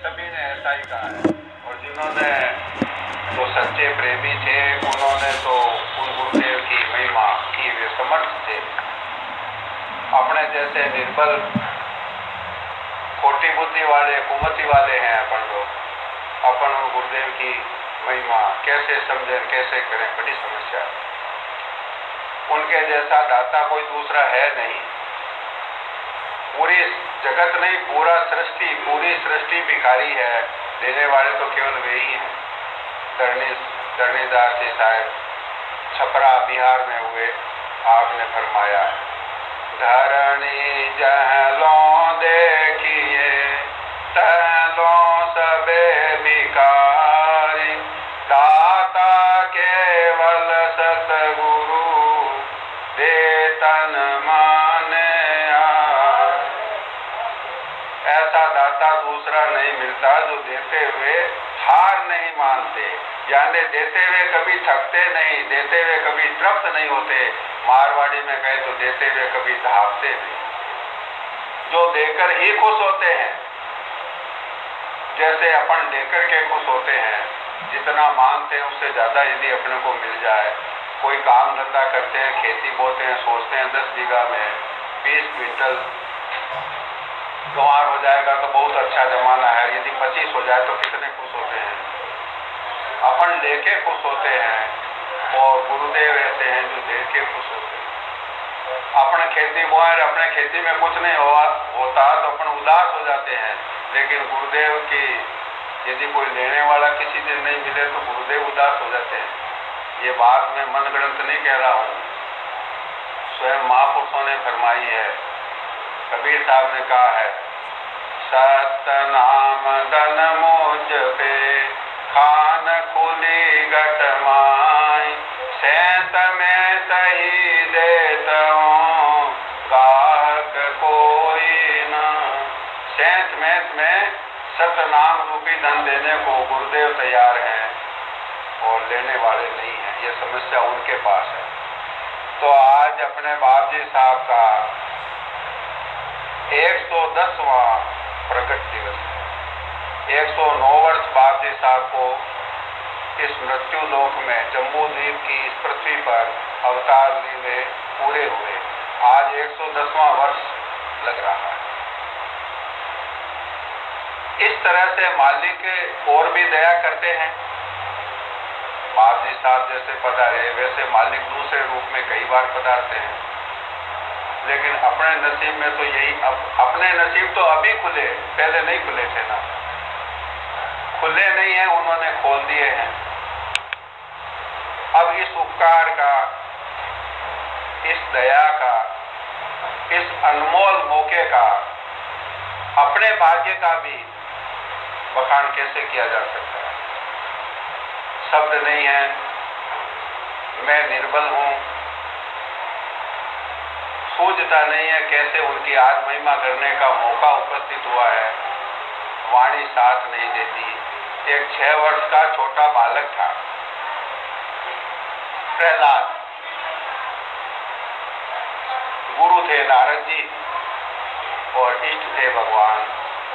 सभी ने ऐसा ही कहा है। और जिन्होंने जो सच्चे प्रेमी थे उन्होंने तो उन गुरुदेव की महिमा की वे समर्थ थे। अपने जैसे निर्बल खोटी बुद्धि वाले कुमति वाले हैं अपन लोग, अपन उन गुरुदेव की महिमा कैसे समझें, कैसे करें, बड़ी समस्या है। उनके जैसा दाता कोई दूसरा है नहीं। पूरी जगत नहीं, पूरा सृष्टि, पूरी सृष्टि भिखारी है, देने वाले तो केवल वे ही हैं। धरणीदास जी साहब छपरा बिहार में हुए, आपने फरमाया धरणी जहलों देखिए तहलों सबे भिखारी, दाता केवल सतगुरु दे तन माने। ऐसा दाता दूसरा नहीं मिलता जो देते हुए हार नहीं मानते, यानी देते हुए कभी थकते नहीं, देते हुए कभी तृप्त नहीं होते। मारवाड़ी में कहे तो देते हुए कभी धापते नहीं, जो देकर ही खुश होते हैं। जैसे अपन देकर के खुश होते हैं, जितना मांगते हैं उससे ज्यादा यदि अपने को मिल जाए। कोई काम धंधा करते हैं, खेती बोते हैं, सोचते हैं 10 बीघा में 20 क्विंटल गंवार हो जाएगा तो बहुत अच्छा जमाना है, यदि 25 हो जाए तो कितने खुश होते हैं। अपन लेके खुश होते हैं और गुरुदेव ऐसे हैं जो दे के खुश होते हैं। अपने खेती बोए, अपने खेती में कुछ नहीं होता तो अपन उदास हो जाते हैं, लेकिन गुरुदेव की यदि कोई लेने वाला किसी दिन नहीं मिले तो गुरुदेव उदास हो जाते हैं। ये बात मैं मन गढ़ंत नहीं कह रहा हूँ, स्वयं महापुरुषों ने फरमाई है। कबीर साहब ने कहा है, सतनाम धन मुझ पे खान खुली घट माई, सैत में तही देता हूँ गाहक कोई न। सैत में सतनाम रूपी धन देने को गुरुदेव तैयार हैं और लेने वाले नहीं हैं। ये समस्या उनके पास है। तो आज अपने बाप जी साहब का 110वां प्रकट दिवस है। 109 वर्ष बाप जी साहब को इस मृत्यु लोक में जम्बू द्वीप की इस पृथ्वी पर अवतार लिए पूरे हुए। आज 110वां वर्ष लग रहा है। इस तरह से मालिक और भी दया करते हैं। बाप जी साहब जैसे पधारे वैसे मालिक दूसरे रूप में कई बार पधारते हैं, लेकिन अपने नसीब में तो यही, अपने नसीब तो अभी खुले, पहले नहीं खुले थे ना। खुले नहीं है, उन्होंने खोल दिए हैं। अब इस उपकार का, इस दया का, इस अनमोल मौके का, अपने भाग्य का भी बखान कैसे किया जा सकता है। शब्द नहीं है। मैं निर्बल हूं, सूझता नहीं है कैसे उनकी आज महिमा करने का मौका उपस्थित हुआ है। वाणी साथ नहीं देती। एक 6 वर्ष का छोटा बालक था, प्रहलाद। गुरु थे नारद जी और इष्ट थे भगवान।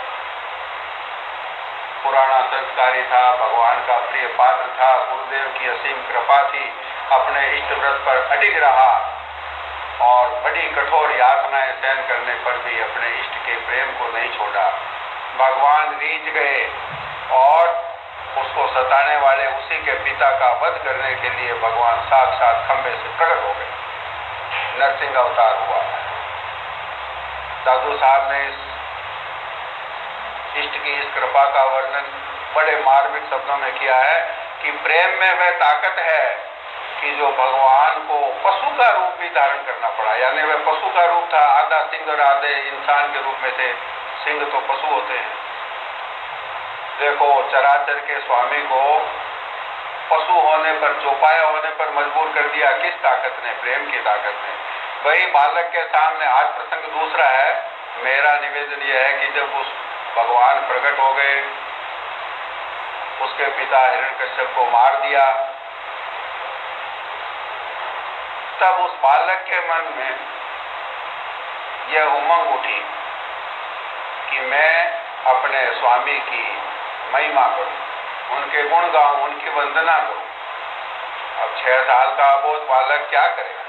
पुराना संस्कारी था, भगवान का प्रिय पात्र था, गुरुदेव की असीम कृपा थी। अपने इष्ट व्रत पर अडिग रहा और बड़ी कठोर यातनाएं सहन करने पर भी अपने इष्ट के प्रेम को नहीं छोड़ा। भगवान रीझ गए और उसको सताने वाले उसी के पिता का वध करने के लिए भगवान साक्षात खंबे से प्रकट हो गए। नरसिंह अवतार हुआ। साधु साहब ने इस इष्ट की इस कृपा का वर्णन बड़े मार्मिक शब्दों में किया है कि प्रेम में वह ताकत है कि जो भगवान को पशु का रूप भी धारण करना पड़ा। यानी वह पशु का रूप था, आधा सिंह और आधे इंसान के रूप में थे। सिंह तो पशु होते हैं। देखो, चराचर के स्वामी को पशु होने पर, चौपाया होने पर मजबूर कर दिया किस ताकत ने? प्रेम की ताकत ने। वही बालक के सामने आज प्रसंग दूसरा है। मेरा निवेदन यह है कि जब उस भगवान प्रकट हो गए, उसके पिता हिरण्यकश्यप को मार दिया, तब उस बालक के मन में यह उमंग उठी कि मैं अपने स्वामी की महिमा करूं, उनके गुण गाऊं, उनकी वंदना करूं। अब 6 साल का अबोध बालक क्या करेगा?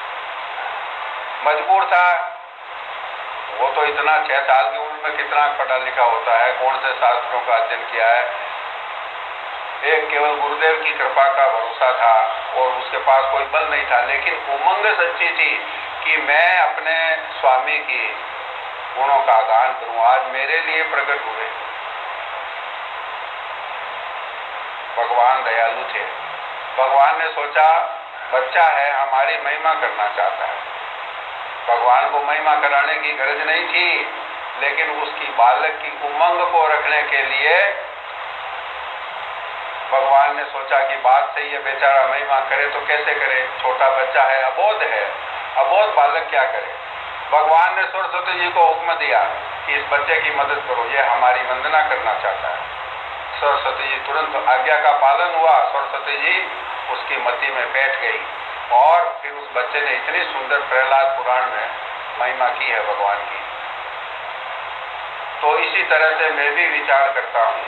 मजबूर था। वो तो इतना 6 साल की उम्र में कितना पढ़ा लिखा होता है, कौन से शास्त्रों का अध्ययन किया है। एक केवल गुरुदेव की कृपा का भरोसा था और उसके पास कोई बल नहीं था, लेकिन उमंग सच्ची थी कि मैं अपने स्वामी की गुणों का गान करूं। आज मेरे लिए प्रकट हुए। भगवान दयालु थे। भगवान ने सोचा बच्चा है, हमारी महिमा करना चाहता है। भगवान को महिमा कराने की गरज नहीं थी, लेकिन उसकी बालक की उमंग को रखने के लिए भगवान ने सोचा कि बात सही है, बेचारा महिमा करे तो कैसे करे, छोटा बच्चा है, अबोध है, अबोध बालक क्या करे। भगवान ने सरस्वती जी को हुक्म दिया कि इस बच्चे की मदद करो, ये हमारी वंदना करना चाहता है। सरस्वती जी तुरंत आज्ञा का पालन हुआ। सरस्वती जी उसकी मति में बैठ गई और फिर उस बच्चे ने इतनी सुंदर प्रहलाद पुराण में महिमा की है भगवान की। तो इसी तरह से मैं भी विचार करता हूं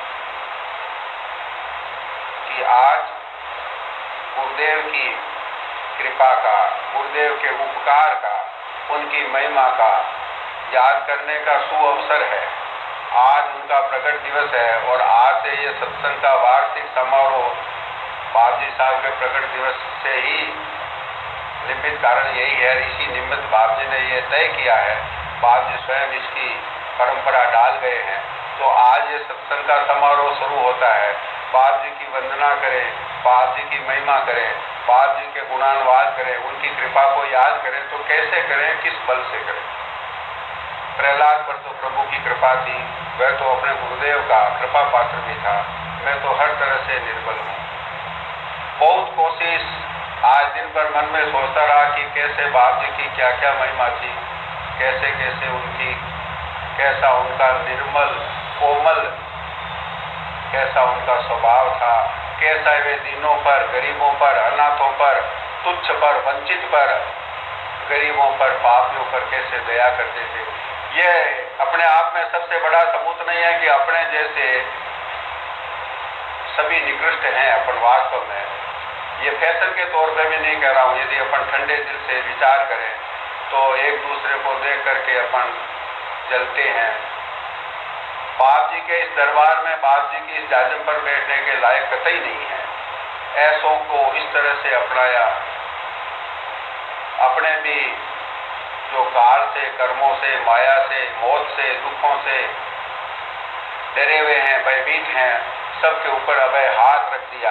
कि आज गुरुदेव की कृपा का, गुरुदेव के उपकार का, उनकी महिमा का याद करने का सुअवसर है। आज उनका प्रकट दिवस है और आज से ये सत्संग का वार्षिक समारोह बाप जी साहब के प्रकट दिवस से ही निमित्त कारण यही है। इसी निमित्त बाप जी ने ये तय किया है, बाप जी स्वयं इसकी परंपरा डाल गए हैं। तो आज ये सत्संग का समारोह शुरू होता है। बाप जी की वंदना करें, बाप जी की महिमा करें, बाप जी के गुणानुवाद करें, उनकी कृपा को याद करें। तो कैसे करें, किस बल से करें? प्रहलाद पर तो प्रभु की कृपा थी, वह तो अपने गुरुदेव का कृपा पात्र भी था। मैं तो हर तरह से निर्बल हूँ। बहुत कोशिश आज दिन भर मन में सोचता रहा कि कैसे बाप जी की क्या क्या महिमा थी, कैसे कैसे उनकी, कैसा उनका निर्मल कोमल, कैसा उनका स्वभाव था, कैसा वे दीनों पर, गरीबों पर, अनाथों पर, तुच्छ पर, वंचित पर, गरीबों पर, पापियों पर कैसे दया करते थे। ये अपने आप में सबसे बड़ा सबूत नहीं है कि अपने जैसे सभी निकृष्ट हैं अपन वास्तव में। ये फैशन के तौर पे भी नहीं कह रहा हूँ। यदि अपन ठंडे दिल से विचार करें तो एक दूसरे को देख करके अपन जलते हैं। बाप जी के इस दरबार में, बाप जी की इस जाजम पर बैठने के लायक कतई नहीं है। ऐसों को इस तरह से अपनाया, अपने भी जो काल से, कर्मों से, माया से, मौत से, दुखों से डरे हुए हैं, भयभीत हैं, सबके ऊपर अभय हाथ रख दिया।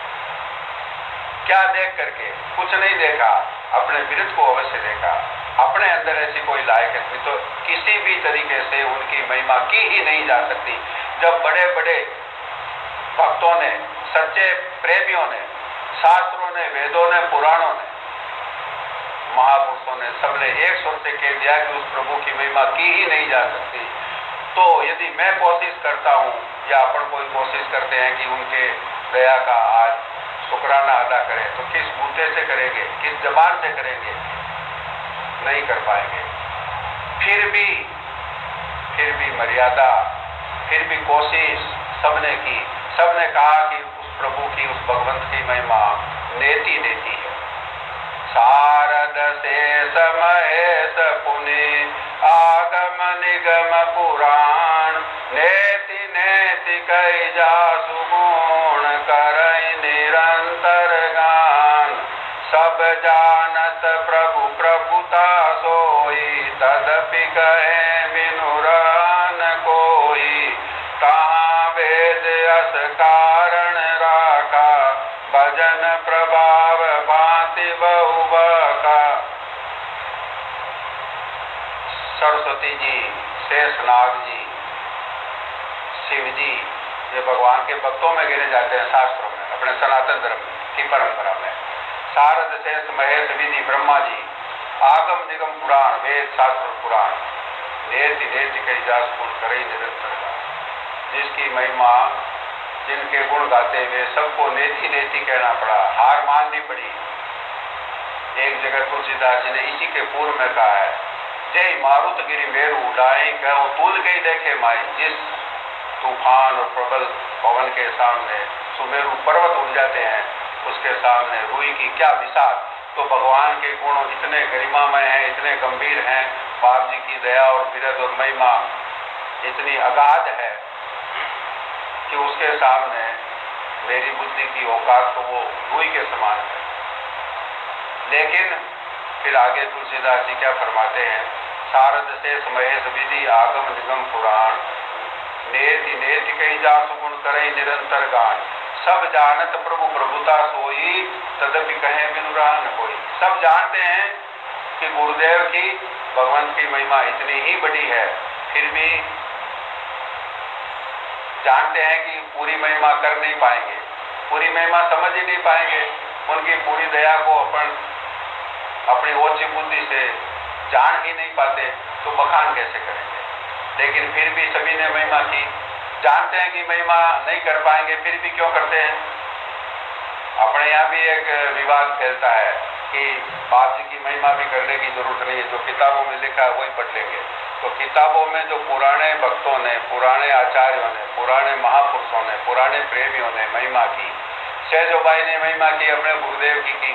क्या देख करके? कुछ नहीं देखा, अपने विरुद्ध को अवश्य देखा। अपने अंदर ऐसी कोई लायक नहीं, तो किसी भी तरीके से उनकी महिमा की ही नहीं जा सकती। जब बड़े बड़े भक्तों ने, सच्चे प्रेमियों ने, शास्त्रों ने, वेदों ने, पुराणों ने, महापुरुषों ने, सबने एक स्वर से कह दिया कि उस प्रभु की महिमा की ही नहीं जा सकती, तो यदि मैं कोशिश करता हूँ या अपन कोई कोशिश करते हैं कि उनके दया का आज शुक्राना अदा करें, तो किस बूते से करेंगे, किस जबान से करेंगे? नहीं कर पाएंगे। फिर भी मर्यादा, फिर भी कोशिश सबने की। सबने कहा कि उस प्रभु की, उस भगवंत की महिमा नेति नेति है। शारद शेष महेश पुनि आगम निगम पुराण, नेति नेति कहि जासु गुण करई निरंतर गान। सब जानत प्रभु प्रभुता सोई, तदपि कहे बिनु न कोई। कहाँ वेद अस कारण राखा, भजन प्रभाव भांति बहु बका। सरस्वती जी, शेषनाग जी, शिव जी, ये भगवान के भक्तों में गिने जाते हैं शास्त्रों में, अपने सनातन धर्म की परंपरा में। शारद शेष महेश विधि ब्रह्मा जी, आगम निगम पुराण, वेद शास्त्र पुराण, नेति नेति कहि जासु गुण करई निरंतर गान। जिसकी महिमा, जिनके गुण गाते हुए सबको नेति नेति कहना पड़ा, हार माननी पड़ी। एक जगह तुलसीदास जी ने इसी के पूर्व में कहा है, जय मारुत गिरि मेरु उड़ाई, कहो तुझ के ही देखे माई। जिस तूफान और प्रबल पवन के सामने सुमेरु पर्वत उड़ जाते हैं, उसके सामने रूई की क्या विशाल। तो भगवान के गुण इतने गरिमामय हैं, इतने गंभीर हैं, बाप जी की दया और बिरद और महिमा इतनी अगाध है कि उसके सामने मेरी बुद्धि की औकात तो वो रूई के समान है। लेकिन फिर आगे तुलसीदास जी क्या फरमाते हैं, शारद से महेश विधि आगम निगम पुराण, नेति नेति कहीं जा सुगुण करें निरंतर गान। सब जानत प्रभु प्रभुता सोई, तदपि कहे बिनु राह न कोई। सब जानते हैं कि गुरुदेव की, भगवंत की महिमा इतनी ही बड़ी है, फिर भी जानते हैं कि पूरी महिमा कर नहीं पाएंगे, पूरी महिमा समझ ही नहीं पाएंगे, उनकी पूरी दया को अपनी ओछी बुद्धि से जान ही नहीं पाते, तो बखान कैसे करेंगे। लेकिन फिर भी सभी ने महिमा की, जानते हैं कि महिमा नहीं कर पाएंगे, फिर भी क्यों करते हैं। अपने यहाँ भी एक विवाद फैलता है कि बाप जी की महिमा भी करने की जरूरत नहीं है, जो किताबों में लिखा है वही पढ़ लेंगे। तो किताबों में जो पुराने भक्तों ने, पुराने आचार्यों ने, पुराने महापुरुषों ने, पुराने प्रेमियों ने महिमा की, सहजोबाई ने महिमा की, अपने गुरुदेव की,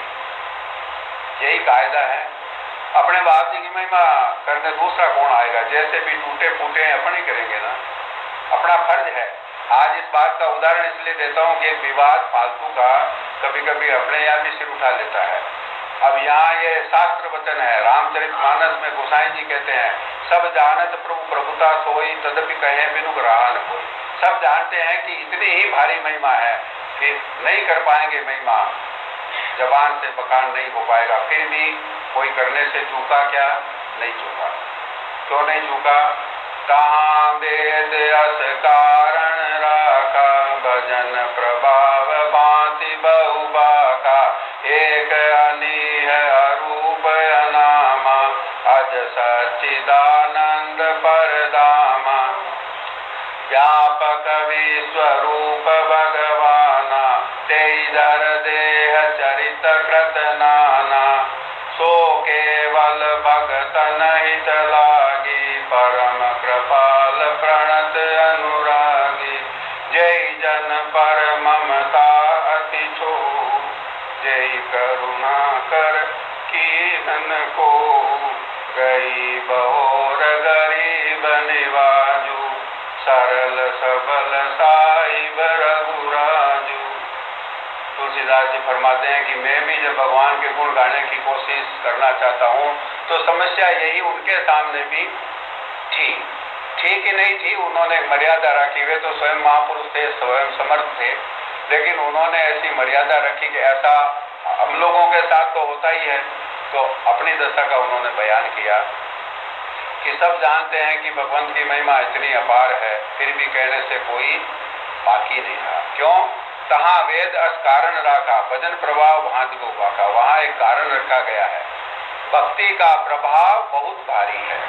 यही कायदा है। अपने बाप जी की महिमा करने दूसरा कौन आएगा। जैसे भी टूटे फूटे हैं अपन ही करेंगे ना, अपना फर्ज है। आज इस बात का उदाहरण इसलिए देता हूं कि एक विवाद फालतू का कभी कभी अपने यहाँ भी सिर उठा लेता है। अब यहाँ ये शास्त्र वचन है, रामचरितमानस में गोसाई जी कहते हैं, सब जानत प्रभु प्रभुता सोई, तदपि कहे बिनु राह न कोई। सब जानते हैं कि इतनी ही भारी महिमा है, फिर नहीं कर पाएंगे महिमा, जबान से बखान नहीं हो पाएगा। फिर भी कोई करने से चूका क्या? नहीं चूका। क्यों नहीं चूका? कहाँ वेद अस कारण राखा, भजन प्रभाव भांति बहु बाका। एक अनीह अरूप अनामा, अज सच्चिदानंद परधामा। व्यापक विश्वरूप भगवाना, तेईधर देह चरित कृत नाना। सो केवल भगतन हित लागी, परम कृपाल प्रणत अनुरागी। जय जन पर ममता अति छो, जय करुणा कर कीन को। गरीब और गरीब निवाजू, सरल सबल साहिब रघुराजू। तुलसीदास जी फरमाते हैं कि मैं भी जब भगवान के गुण गाने की कोशिश करना चाहता हूँ तो समस्या यही उनके सामने भी थी। ठीक ही नहीं थी, उन्होंने मर्यादा रखी। वे तो स्वयं महापुरुष थे, स्वयं समर्थ थे, लेकिन उन्होंने ऐसी मर्यादा रखी कि ऐसा हम लोगों के साथ तो होता ही है। तो अपनी दशा का उन्होंने बयान किया कि सब जानते हैं कि भगवंत की महिमा इतनी अपार है, फिर भी कहने से कोई बाकी नहीं रहा। क्यों? तहाँ वेद अस कारण राखा, भजन प्रभाव भांति को बाका। वहां एक कारण रखा गया है, भक्ति का प्रभाव बहुत भारी है।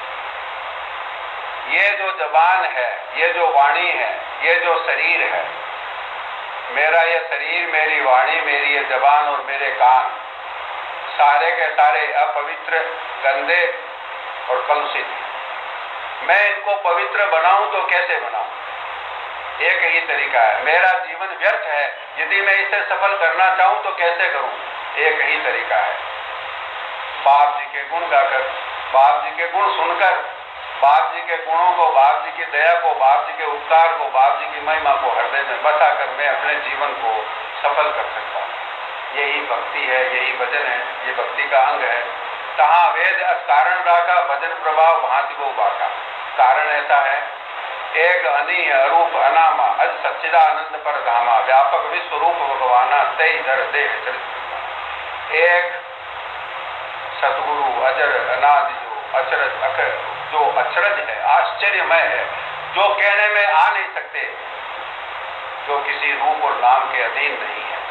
ये जो जबान है, ये जो वाणी है, ये जो शरीर है, मेरा ये शरीर, मेरी वाणी, मेरी ये जबान और मेरे कान, सारे के सारे अपवित्र, गंदे और कलुषित। मैं इनको पवित्र बनाऊं तो कैसे बनाऊं? एक ही तरीका है। मेरा जीवन व्यर्थ है, यदि मैं इसे सफल करना चाहूं तो कैसे करूं? एक ही तरीका है, बाप जी के गुण गाकर, बाप जी के गुण सुनकर, बाप जी के गुणों को, बाप जी की दया को, बाप जी के उपकार को, बाप जी की महिमा को हृदय में बसाकर मैं अपने जीवन को सफल कर सकता हूं। यही भक्ति है, यही भजन है, ये भक्ति का अंग है। तहाँ वेद कारण राखा, भजन प्रभाव भांति को बाका। कारण ऐसा है, एक अनीह अरूप अनामा, अज सच्चिदानंद पर धामा। व्यापक विश्व रूप भगवाना, तय धर देह चरित। एक सतगुरु अजर अनादि, जो अचरज जो अचरज है, आश्चर्यमय है, जो कहने में आ नहीं सकते, जो किसी रूप और नाम के अधीन नहीं है,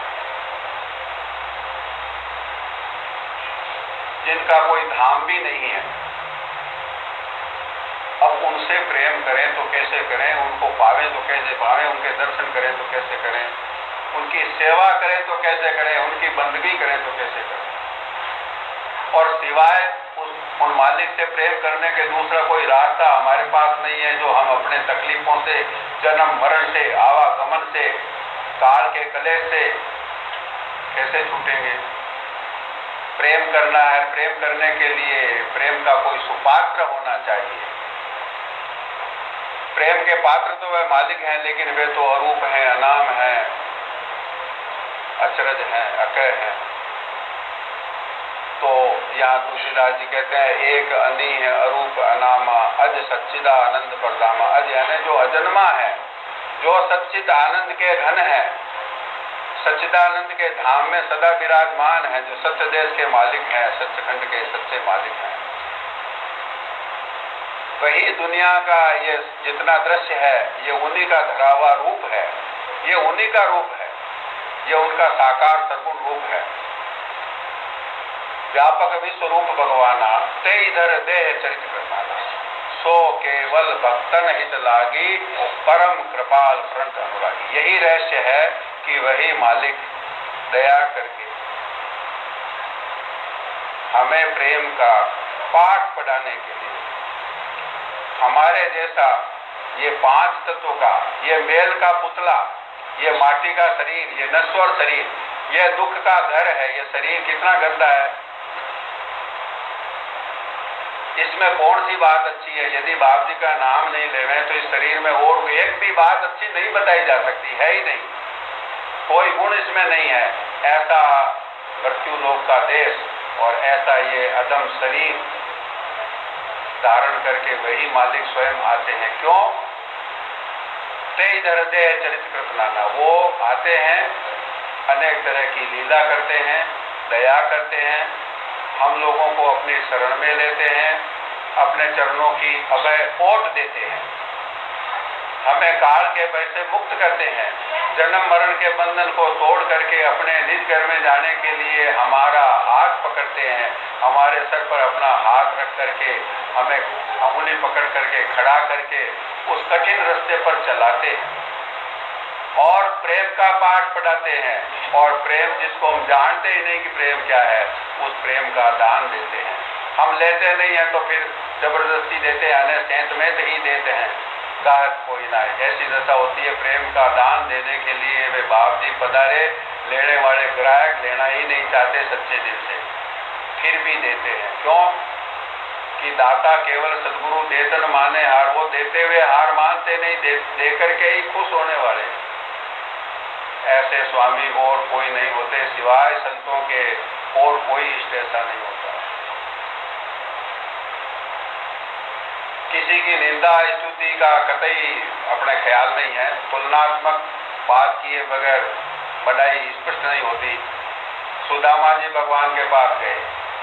जिनका कोई धाम भी नहीं है। अब उनसे प्रेम करें तो कैसे करें, उनको पावें तो कैसे पावें, उनके दर्शन करें तो कैसे करें, उनकी सेवा करें तो कैसे करें, उनकी बंदगी करें तो कैसे करें। और सिवाय उस उन मालिक से प्रेम करने के दूसरा कोई रास्ता हमारे पास नहीं है, जो हम अपने तकलीफों से, जन्म मरण से, आवागमन से, काल के कलेश से कैसे छूटेंगे। प्रेम करना है, प्रेम करने के लिए प्रेम का कोई सुपात्र होना चाहिए। प्रेम के पात्र तो वह मालिक हैं, लेकिन वे तो अरूप हैं, अनाम हैं, अचरज हैं, अकय हैं। तो यहाँ तुलसीदास जी कहते हैं, एक अनी है अरूप अनामा, अज सच्चिदा आनंद परधामा। अज यानी जो अजन्मा है, जो सच्चिद आनंद के घन है, सच्चिदानंद के धाम में सदा विराजमान है, जो सत्य देश के मालिक हैं, सच्चखंड के सच्चे मालिक हैं। वही दुनिया का ये जितना दृश्य है, ये उन्हीं का धरा हुआ रूप है, ये उन्हीं का रूप है, ये उनका साकार सगुण रूप है। व्यापक विश्व रूप भगवाना ते इधर देह चरित कृपाला, सो केवल भक्तन हित लागी, परम कृपाल फ्रंट अनुरागी। यही रहस्य है कि वही मालिक दया करके हमें प्रेम का पाठ पढ़ाने के लिए हमारे जैसा ये 5 तत्वों का, ये मेल का पुतला, ये माटी का शरीर, ये नश्वर शरीर, ये दुख का घर है। ये शरीर कितना गंदा है, इसमें कौन सी बात अच्छी है। यदि बाप जी का नाम नहीं लेवें तो इस शरीर में और एक भी बात अच्छी नहीं बताई जा सकती, है ही नहीं, कोई गुण इसमें नहीं है। ऐसा मृत्यु लोक का देश और ऐसा ये अदम शरीर धारण करके वही मालिक स्वयं आते हैं। क्यों? ते इधर दे चरित कृतनाना, वो आते हैं, अनेक तरह की लीला करते हैं, दया करते हैं, हम लोगों को अपनी शरण में लेते हैं, अपने चरणों की अभय ओट देते हैं, हमें काल के भय से मुक्त करते हैं, जन्म मरण के बंधन को तोड़ करके अपने निज घर में जाने के लिए हमारा हाथ पकड़ते हैं, हमारे सर पर अपना हाथ रख करके हमें अंगुली पकड़ करके खड़ा करके उस कठिन रास्ते पर चलाते हैं और प्रेम का पाठ पढ़ाते हैं। और प्रेम जिसको हम जानते ही नहीं कि प्रेम क्या है, उस प्रेम का दान देते हैं। हम लेते नहीं हैं तो फिर जबरदस्ती देते हैं, सेंत में ही देते हैं, गाहक कोई ना है। ऐसी दशा होती है। प्रेम का दान देने के लिए वे बाप जी पधारे, लेने वाले ग्राहक लेना ही नहीं चाहते सच्चे दिल से, फिर भी देते हैं। क्यों? कि दाता केवल सदगुरु देतन माने हार, वो देते हुए हार मानते नहीं, दे करके ही खुश होने वाले। ऐसे स्वामी और कोई नहीं होते सिवाय संतों के, और कोई इष्ट ऐसा नहीं होता। किसी की निंदा स्तुति का कतई अपने ख्याल नहीं है, तुलनात्मक बात किए बगैर बढ़ाई स्पष्ट नहीं होती। सुदामा जी भगवान के पास गए,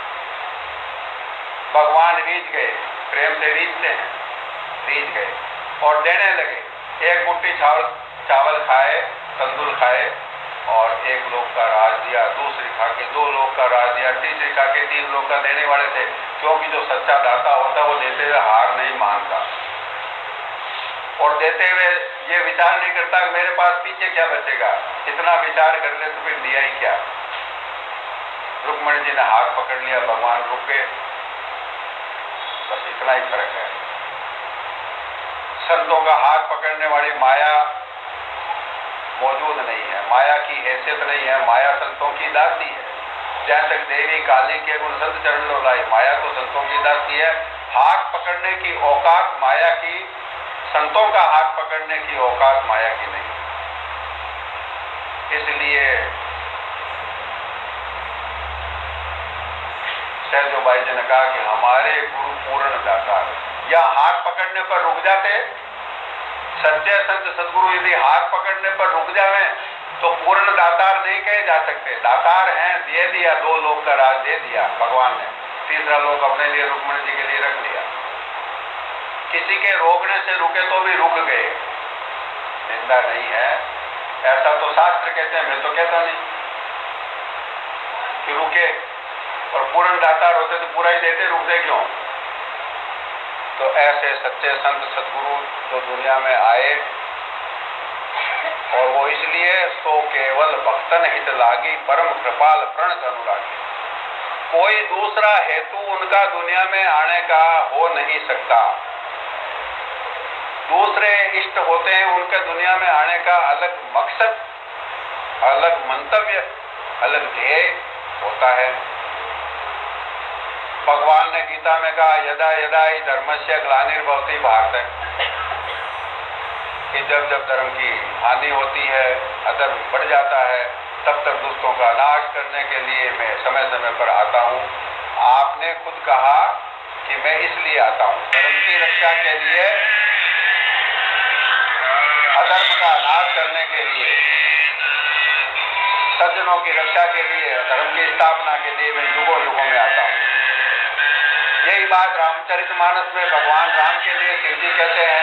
भगवान रीझ गए, प्रेम से रीझते हैं, रीझ गए और देने लगे। एक मुट्ठी चावल खाए, तंदुल खाए और 1 लोक का राज दिया, दूसरी खा के 2 लोक का राज दिया, तीसरी खा के 3 लोक का देने वाले थे। क्योंकि जो सच्चा दाता होता है वो देते हुए हार नहीं मानता और देते हुए ये विचार नहीं करता कि मेरे पास पीछे क्या बचेगा। इतना विचार कर ले तो फिर दिया ही क्या। रुक्मणी जी ने हाथ पकड़ लिया, भगवान रुक गए, बस इतना ही फर्क है। संतों का हाथ पकड़ने वाली माया मौजूद नहीं है, माया की हैसियत नहीं है, माया संतों की दासी है। जैसे तक देवी काली के गुण संत चरण लाई, माया तो संतों की दासी है। हाथ पकड़ने की औकात माया की, संतों का हाथ पकड़ने की औकात माया की नहीं। इसलिए सहजो भाई जी ने कहा कि हमारे गुरु पूर्ण दाता, या हाथ पकड़ने पर रुक जाते। सच्चे संत सदगुरु यदि हाथ पकड़ने पर रुक जावे तो पूर्ण दातार नहीं कहे जा सकते। दातार हैं, दे दिया, 2 लोक का राज दे दिया भगवान ने, तीसरा लोक अपने लिए रुक्मणी जी के लिए रख लिया। किसी के रोकने से रुके तो भी रुक गए, निंदा नहीं है। ऐसा तो शास्त्र कहते हैं, मैं तो कहता नहीं कि रुके। और पूर्ण दातार होते तो पूरा ही देते, रुकते क्यों? तो ऐसे सच्चे संत सदगुरु जो दुनिया में आए, और वो इसलिए सो केवल भक्तन हित लागी, परम कृपाल प्रणत अनुरागी। कोई दूसरा हेतु उनका दुनिया में आने का हो नहीं सकता। दूसरे इष्ट होते हैं, उनके दुनिया में आने का अलग मकसद, अलग मंतव्य, अलग ध्येय होता है। भगवान ने गीता में कहा यदा यदा ही धर्मस्य ग्लानिर्भवति भारत, कि जब जब धर्म की हानि होती है, अधर्म बढ़ जाता है, तब तक दुष्टों का नाश करने के लिए मैं समय समय पर आता हूँ। आपने खुद कहा कि मैं इसलिए आता हूँ, धर्म की रक्षा के लिए, अधर्म का नाश करने के लिए, सज्जनों की रक्षा के लिए, धर्म की स्थापना के लिए मैं युगों युगों में आता हूँ। यही बात रामचरितमानस में भगवान राम के लिए शिव जी कहते हैं,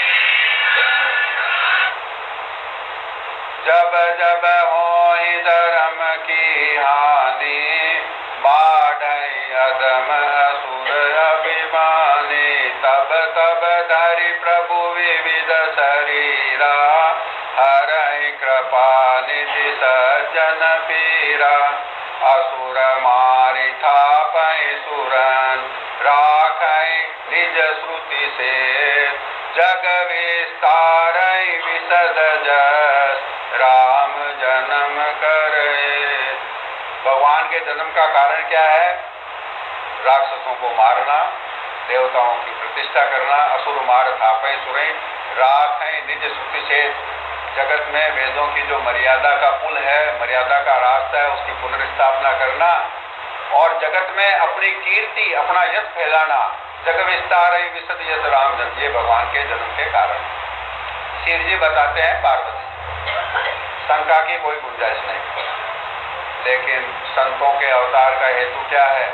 जब जब होई धर्म की हानि, बाढ़ई अधम असुर अभिमानी, तब तब धरि प्रभु विविध शरीरा, हरई कृपा निधि सज्जन पीरा, असुर मारि थापई सुरन, राखई निज श्रुति से, जग विस्तारई विशद जस, राम जन्म करे। भगवान के जन्म का कारण क्या है? राक्षसों को मारना, देवताओं की प्रतिष्ठा करना, असुर मार थापै सुरई, राख है निज श्रुति से, जगत में वेदों की जो मर्यादा का पुल है, मर्यादा का रास्ता है, उसकी पुनर्स्थापना करना और जगत में अपनी कीर्ति, अपना यश फैलाना, जग विस्तार विशद यश राम जन्म, ये भगवान के जन्म के कारण। शिव जी बताते हैं पार्वती, शंका की कोई गुंजाइश नहीं। लेकिन संतों के अवतार का हेतु क्या है?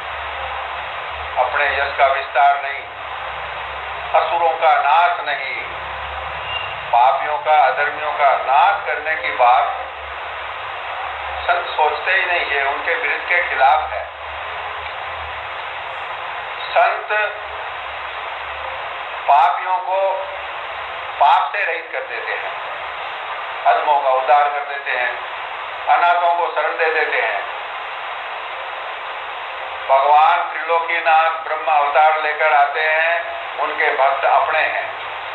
अपने यश का विस्तार नहीं, असुरों का नाश नहीं, पापियों का, अधर्मियों का नाश करने की बात संत सोचते ही नहीं है, उनके विरुद्ध के खिलाफ है। संत पापियों को पाप से रहित कर देते हैं, अधमों का उद्धार कर देते हैं, अनाथों को शरण दे देते हैं। भगवान त्रिलोकीनाथ ब्रह्म अवतार लेकर आते हैं, उनके भक्त अपने हैं,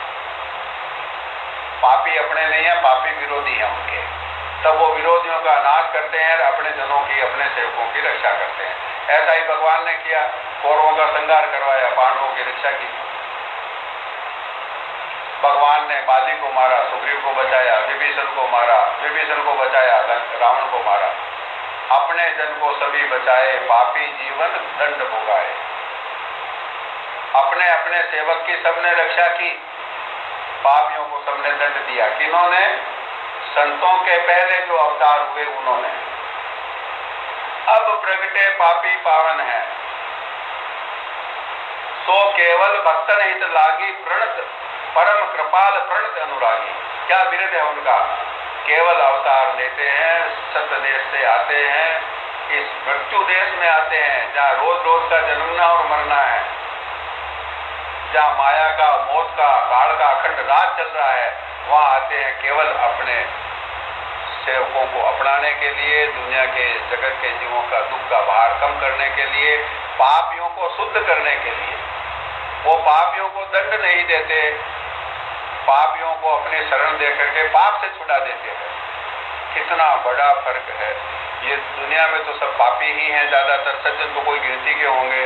पापी अपने नहीं है, पापी विरोधी हैं उनके। तब वो विरोधियों का नाश करते हैं और अपने जनों की, अपने सेवकों की रक्षा करते हैं। ऐसा ही भगवान ने किया, कौरवों का संहार करवाया, पांडवों की रक्षा की। भगवान ने बाली को मारा, सुग्रीव को बचाया, विभीषण को मारा, विभीषण को बचाया, रावण को मारा। अपने जन को सभी बचाए, पापी जीवन दंड भोगाए। अपने अपने सेवक की सबने रक्षा की, पापियों को सबने दंड दिया। किन्होंने? संतों के पहले जो अवतार हुए उन्होंने। अब प्रगटे पापी पावन है, सो केवल भक्तन हित लागी, प्रणत परम कृपाल प्रणत अनुरागी। क्या बिरद है उनका? केवल अवतार लेते हैं, सत्य देश से आते हैं, इस मृत्यु देश में आते हैं जहाँ रोज रोज का जन्मना और मरना है, जहाँ माया का, मौत का, काल का अखंड राज चल रहा है। वहाँ आते हैं केवल अपने सेवकों को अपनाने के लिए, दुनिया के, जगत के जीवों का दुख का भार कम करने के लिए, पापियों को शुद्ध करने के लिए। वो पापियों को दंड नहीं देते, पापियों को अपनी शरण दे करके पाप से छुड़ा देते हैं। कितना बड़ा फर्क है। ये दुनिया में तो सब पापी ही हैं, ज्यादातर सज्जन तो कोई गिनती के होंगे।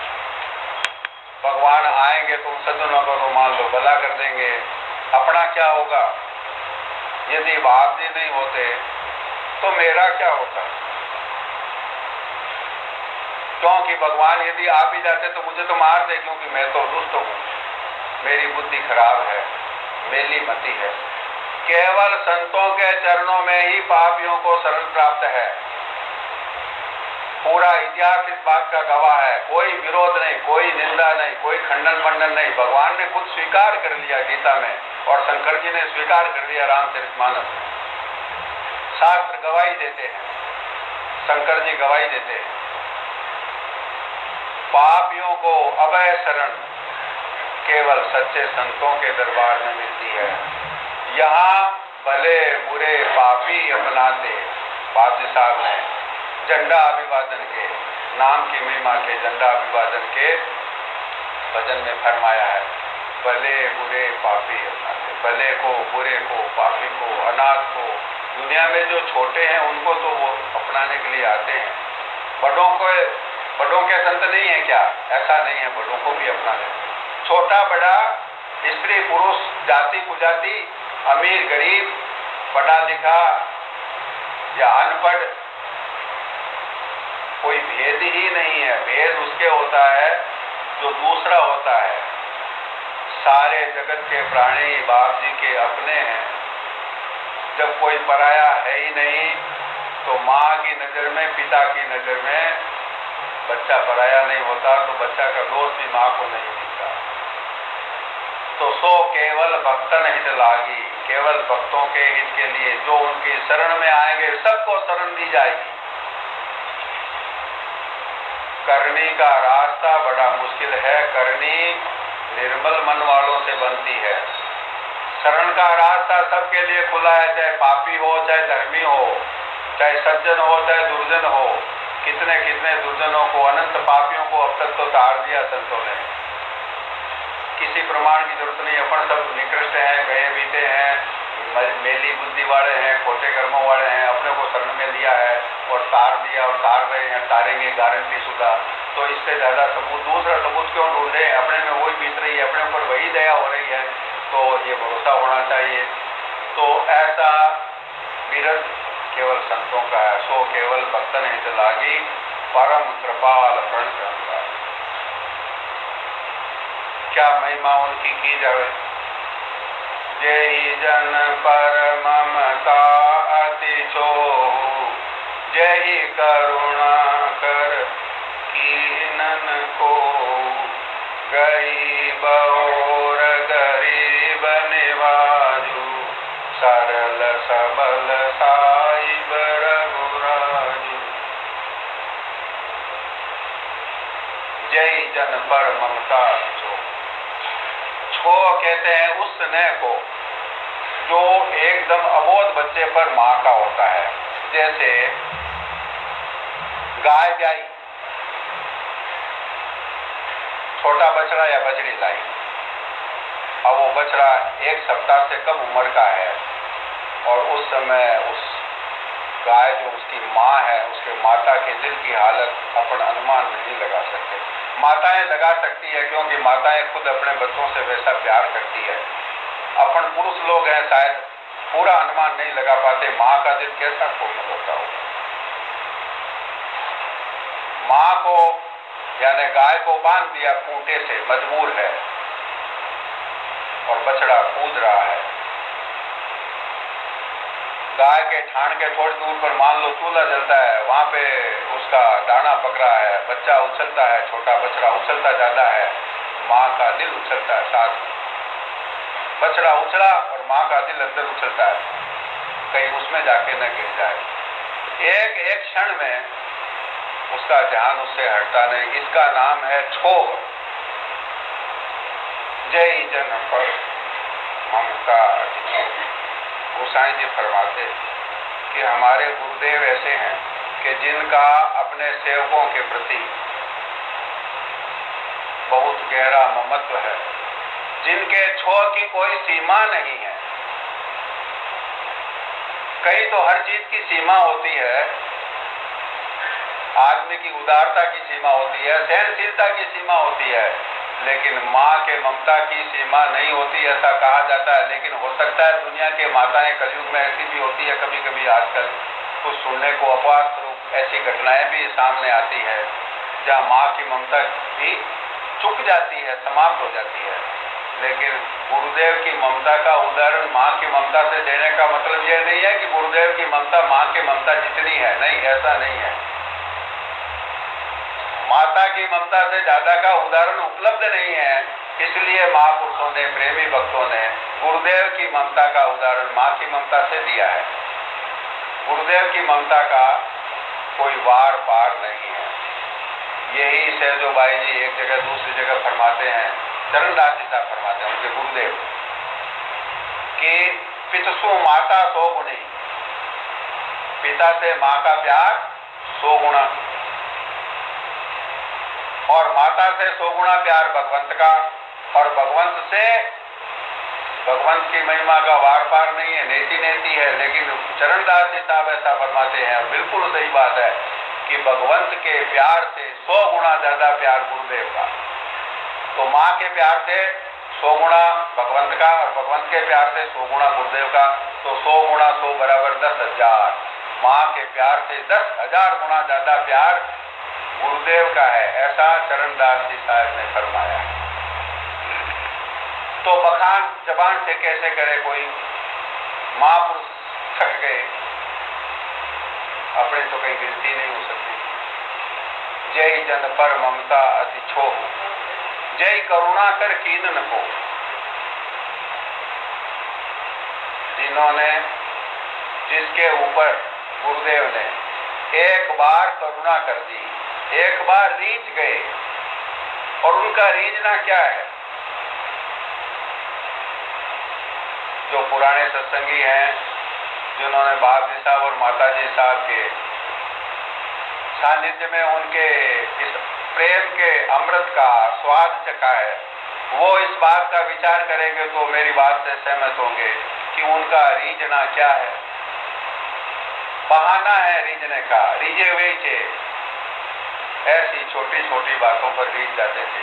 भगवान आएंगे तो उन सज्जनों को तो मान लो भला कर देंगे। अपना क्या होगा? यदि बाप जी नहीं होते तो मेरा क्या होता? क्योंकि भगवान यदि आप ही जाते तो मुझे तो मार दे, क्योंकि मैं तो दुष्ट हूँ, मेरी बुद्धि खराब है, मेली मति है। केवल संतों के चरणों में ही पापियों को शरण प्राप्त है। पूरा इतिहास इस बात का गवाह है। कोई विरोध नहीं, कोई निंदा नहीं, कोई खंडन मंडन नहीं। भगवान ने खुद स्वीकार कर लिया गीता में, और शंकर जी ने स्वीकार कर लिया रामचरितमानस में। शास्त्र गवाही देते हैं, शंकर जी गवाही देते हैं। पापियों को अभय शरण केवल सच्चे संतों के दरबार में मिलती है। यहाँ भले बुरे पापी अपनाते, बाबजी साहब ने झंडा अभिवादन के नाम की महिमा के झंडा अभिवादन के भजन में फरमाया है। भले बुरे पापी अपनाते, भले को, बुरे को, पापी को, अनाथ को, दुनिया में जो छोटे हैं उनको तो वो अपनाने के लिए आते हैं। बड़ों के संत नहीं है क्या? ऐसा नहीं है, बड़ों को भी अपना लेते। छोटा बड़ा, स्त्री पुरुष, जाति कुजाति, अमीर गरीब, पढ़ा लिखा या अनपढ़, कोई भेद ही नहीं है। भेद उसके होता है जो दूसरा होता है। सारे जगत के प्राणी बाप जी के अपने हैं। जब कोई पराया है ही नहीं तो माँ की नजर में, पिता की नजर में बच्चा पराया नहीं होता, तो बच्चा का दोष भी माँ को नहीं दिखता। तो सो केवल भक्तन हित लागी, केवल भक्तों के हित के लिए जो उनकी शरण में आएंगे सबको शरण दी जाएगी। करनी का रास्ता बड़ा मुश्किल है, करनी निर्मल मन वालों से बनती है। शरण का रास्ता सबके लिए खुला है, चाहे पापी हो, चाहे धर्मी हो, चाहे सज्जन हो, चाहे दुर्जन हो। कितने कितने दुर्जनों को, अनंत पापियों को अब तक तो ताड़ दिया संतों ने। किसी प्रमाण की जरूरत नहीं, अपन सब निकृष्ट हैं, गए बीते हैं, मेली बुद्धि वाले हैं, खोटे कर्मों वाले हैं, अपने को शरण में लिया है और तार दिया और तार रहे हैं, तारेंगे गारंटी शुदा। तो इससे ज्यादा सबूत, दूसरा सबूत क्यों ढूंढे? अपने में वही बीत रही है, अपने ऊपर वही दया हो रही है, तो ये भरोसा होना चाहिए। तो ऐसा विरत केवल संतों का है। सो केवल भक्तन हित लागी, परम कृपाल प्रण करता। क्या महिमा उनकी की जाए। जय जन पर ममता अति छोहु, जय करुणा कर कीनन को। गरीब और गरीब निवाजु, सरल सबल साहिब रघुराजु। जय जन पर ममता अति छोहु। छो कहते हैं उस स्नेह को जो एकदम अबोध बच्चे पर माँ का होता है। जैसे गाय ब्याई, छोटा बछड़ा या बछड़ी लाई, अब वो बछड़ा 1 सप्ताह से कम उम्र का है और उस समय उस गाय जो उसकी माँ है, उसके माता के दिल की हालत अपन अनुमान नहीं लगा सकते। माताएं लगा सकती है क्योंकि माताएं खुद अपने बच्चों से वैसा प्यार करती है। अपन पुरुष लोग हैं, शायद पूरा अनुमान नहीं लगा पाते माँ का दिल कैसा कोमल होता हो। माँ को यानी गाय को बांध दिया खूंटे से, मजबूर है और बछड़ा कूद रहा है। गाय के ठाण के थोड़ी दूर पर मान लो चूल्हा जलता है, वहां पे उसका दाना पक रहा है, बच्चा उछलता है, छोटा बछड़ा उछलता ज्यादा है, माँ का दिल उछलता है साथ में। बछड़ा उछला और माँ का दिल अंदर उछलता है, कहीं उसमें जाके न गिर जाए। एक एक क्षण में उसका ध्यान उससे हटता नहीं। इसका नाम है छोह। जय जन पर ममता। गोसाई जी फरमाते कि हमारे गुरुदेव ऐसे हैं कि जिनका अपने सेवकों के प्रति बहुत गहरा ममत्व है, जिनके छोह की कोई सीमा नहीं है। कई तो हर चीज की सीमा होती है, आदमी की उदारता की सीमा होती है, सहनशीलता की सीमा होती है, लेकिन माँ के ममता की सीमा नहीं होती ऐसा कहा जाता है। लेकिन हो सकता है दुनिया के माताएं कलयुग में ऐसी भी होती है, कभी कभी आजकल कुछ सुनने को अपवाद स्वरूप ऐसी घटनाएं भी सामने आती है जहाँ माँ की ममता भी चुक जाती है, समाप्त हो जाती है। लेकिन गुरुदेव की ममता का उदाहरण माँ की ममता से देने का मतलब यह नहीं है कि गुरुदेव की ममता माँ की ममता जितनी है, नहीं, ऐसा नहीं है। माता की ममता से ज्यादा का उदाहरण उपलब्ध नहीं है, इसलिए महापुरुषों ने, प्रेमी भक्तों ने गुरुदेव की ममता का उदाहरण माँ की ममता से दिया है। गुरुदेव की ममता का कोई वार पार नहीं है। यही सहजो भाई जी एक जगह दूसरी जगह फरमाते हैं, चरणदास जी साहब फरमाते हैं उनके गुरुदेव कि पितसु माता 100 गुणी, पिता से माँ का प्यार 100 गुना। और माता से 100 गुना प्यार भगवंत का, और भगवंत से, भगवंत की महिमा का वार पार नहीं है, नेति नेति है। लेकिन चरणदास जी साहब ऐसा फरमाते हैं, और बिल्कुल सही बात है, कि भगवंत के प्यार से 100 गुना ज्यादा प्यार गुरुदेव का। तो माँ के प्यार से 100 गुना भगवंत का, और भगवंत के प्यार से 100 गुना गुरुदेव का। तो 100 गुणा 100 बराबर 10,000। माँ के प्यार से 10,000 गुना ज्यादा प्यार गुरुदेव का है, ऐसा चरणदास जी साहब ने फरमाया। तो बखान जबान से कैसे करे कोई? महापुरुष थक गए, अपने तो कहीं गिनती नहीं हो सकती। जय जन पर ममता अति छोह, जय करुणा कर कीनन को। जिन्होंने, जिसके ऊपर गुरुदेव ने एक बार करुणा कर दी, एक बार रीझ गए, और उनका रीझना क्या है? जो पुराने सत्संगी हैं, जिन्होंने बाप जी साहब और माता जी साहब के सानिध्य में उनके इस प्रेम के अमृत का स्वाद चखा है, वो इस बात का विचार करेंगे तो मेरी बात से सहमत होंगे कि उनका रीझना क्या है। बहाना है रीझने का, रीझे हुए थे, ऐसी छोटी छोटी बातों पर रीझ जाते थे।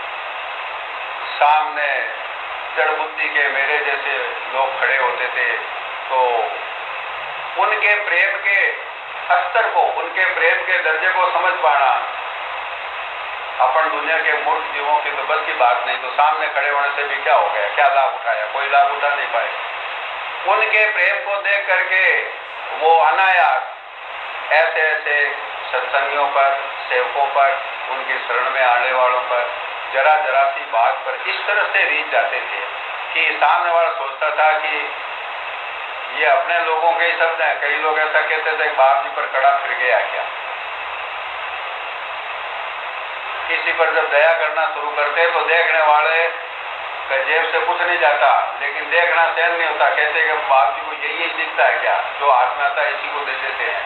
सामने जड़ बुद्धि के मेरे जैसे लोग खड़े होते थे, तो उनके प्रेम के स्तर को, उनके प्रेम के दर्जे को समझ पाना अपन दुनिया के मूर्ख जीवों की तो बस की बात नहीं। तो सामने खड़े होने से भी क्या हो गया, क्या लाभ उठाया? कोई लाभ उठा नहीं पाए। उनके प्रेम को देख करके वो अनायास ऐसे ऐसे सत्संगियों पर, सेवकों पर, उनकी शरण में आने वालों पर जरा जरा सी बात पर इस तरह से रीझ जाते थे कि सामने वाला सोचता था कि ये अपने लोगों के ही शब्द हैं। कई लोग ऐसा कहते थे, बाप जी पर कड़ा फिर गया क्या? किसी पर जब दया करना शुरू करते तो देखने वाले जेब से कुछ नहीं जाता, लेकिन देखना सहन नहीं होता। कहते कि बाप जी को यही दिखता है क्या, जो हाथ में आता है इसी को दे देते हैं।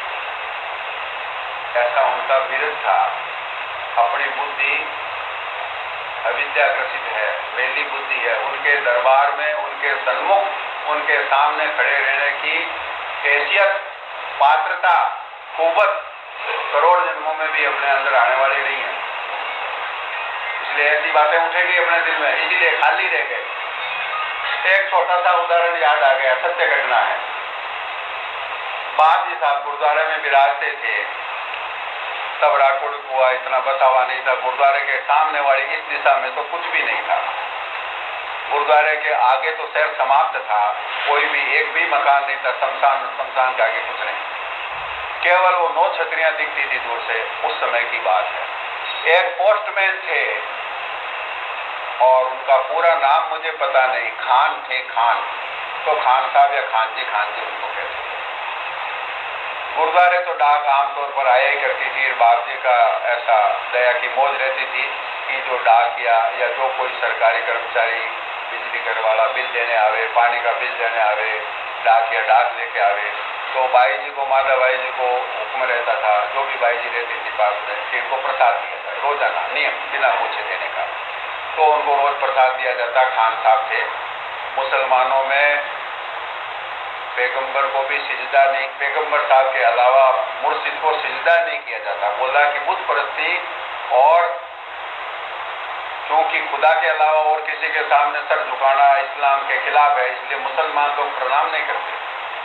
ऐसा उनका विरध था। अपनी बुद्धि अविद्या ग्रसित है, मेली बुद्धि है। उनके दरबार में, उनके सन्मुख, उनके सामने खड़े रहने की हैसियत, पात्रता, कुवत करोड़ जन्मों में भी अपने अंदर आने वाली नहीं है। इसलिए ऐसी बातें उठेगी अपने दिल में, इसीलिए खाली रह गए। एक छोटा सा उदाहरण याद आ गया, सत्य घटना है। बाप जी साहब गुरुद्वारे में विराजते थे, तब राठौड़ कुआ इतना बसावा नहीं था। गुरुद्वारे के सामने वाली इस दिशा में तो कुछ भी नहीं था। गुरुद्वारे के आगे तो शहर समाप्त था, कोई भी एक भी मकान नहीं था। शमशान के आगे कुछ नहीं, केवल वो 9 छतरियां दिखती थी दूर से। उस समय की बात है। एक पोस्टमैन थे और उनका पूरा नाम मुझे पता नहीं, खान थे, खान। तो खान साहब या खान जी उनको कहते थे। गुरुद्वारे तो डाक आमतौर पर आया ही करती थी। बाप जी का ऐसा दया की मौज रहती थी कि जो डाकिया या जो कोई सरकारी कर्मचारी, बिजली घर वाला बिल देने आवे, पानी का बिल देने आवे, डाकिया डाक लेके आवे, तो बाई जी को, माता बाई जी को हुक्म रहता था, जो भी बाई जी रहती थी पास में, कि इनको प्रसाद दिया जाए रोजाना, नियम, बिना पूछे देने का। तो उनको रोज प्रसाद दिया जाता। खान साहब थे। मुसलमानों में पैगंबर को भी सिजदा नहीं, पैगंबर साहब के अलावा मुर्शिद को सिजदा नहीं किया जाता। बोला कि बुत परस्ती और क्योंकि खुदा के अलावा और किसी के सामने सर झुकाना इस्लाम के खिलाफ है, इसलिए मुसलमान लोग प्रणाम नहीं करते।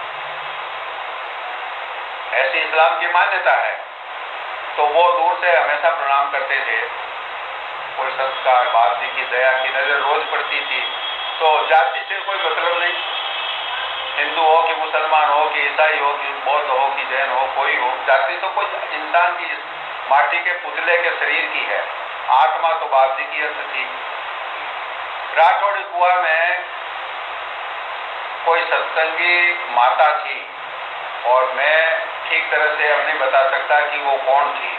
ऐसी इस्लाम की मान्यता है। तो वो दूर से हमेशा प्रणाम करते थे। कोई संस्कार, बाप जी की दया की नजर रोज पड़ती थी। तो जाति से कोई मतलब नहीं, हिंदू हो कि मुसलमान हो कि ईसाई हो कि बौद्ध हो कि जैन हो, कोई हो, जाति तो कोई इंसान की माटी के पुतले के शरीर की है, आत्मा तो बाप जी की अंश थी। राठौड़ी कुआ में कोई सत्संगी माता थी और मैं ठीक तरह से अब नहीं बता सकता कि वो कौन थी।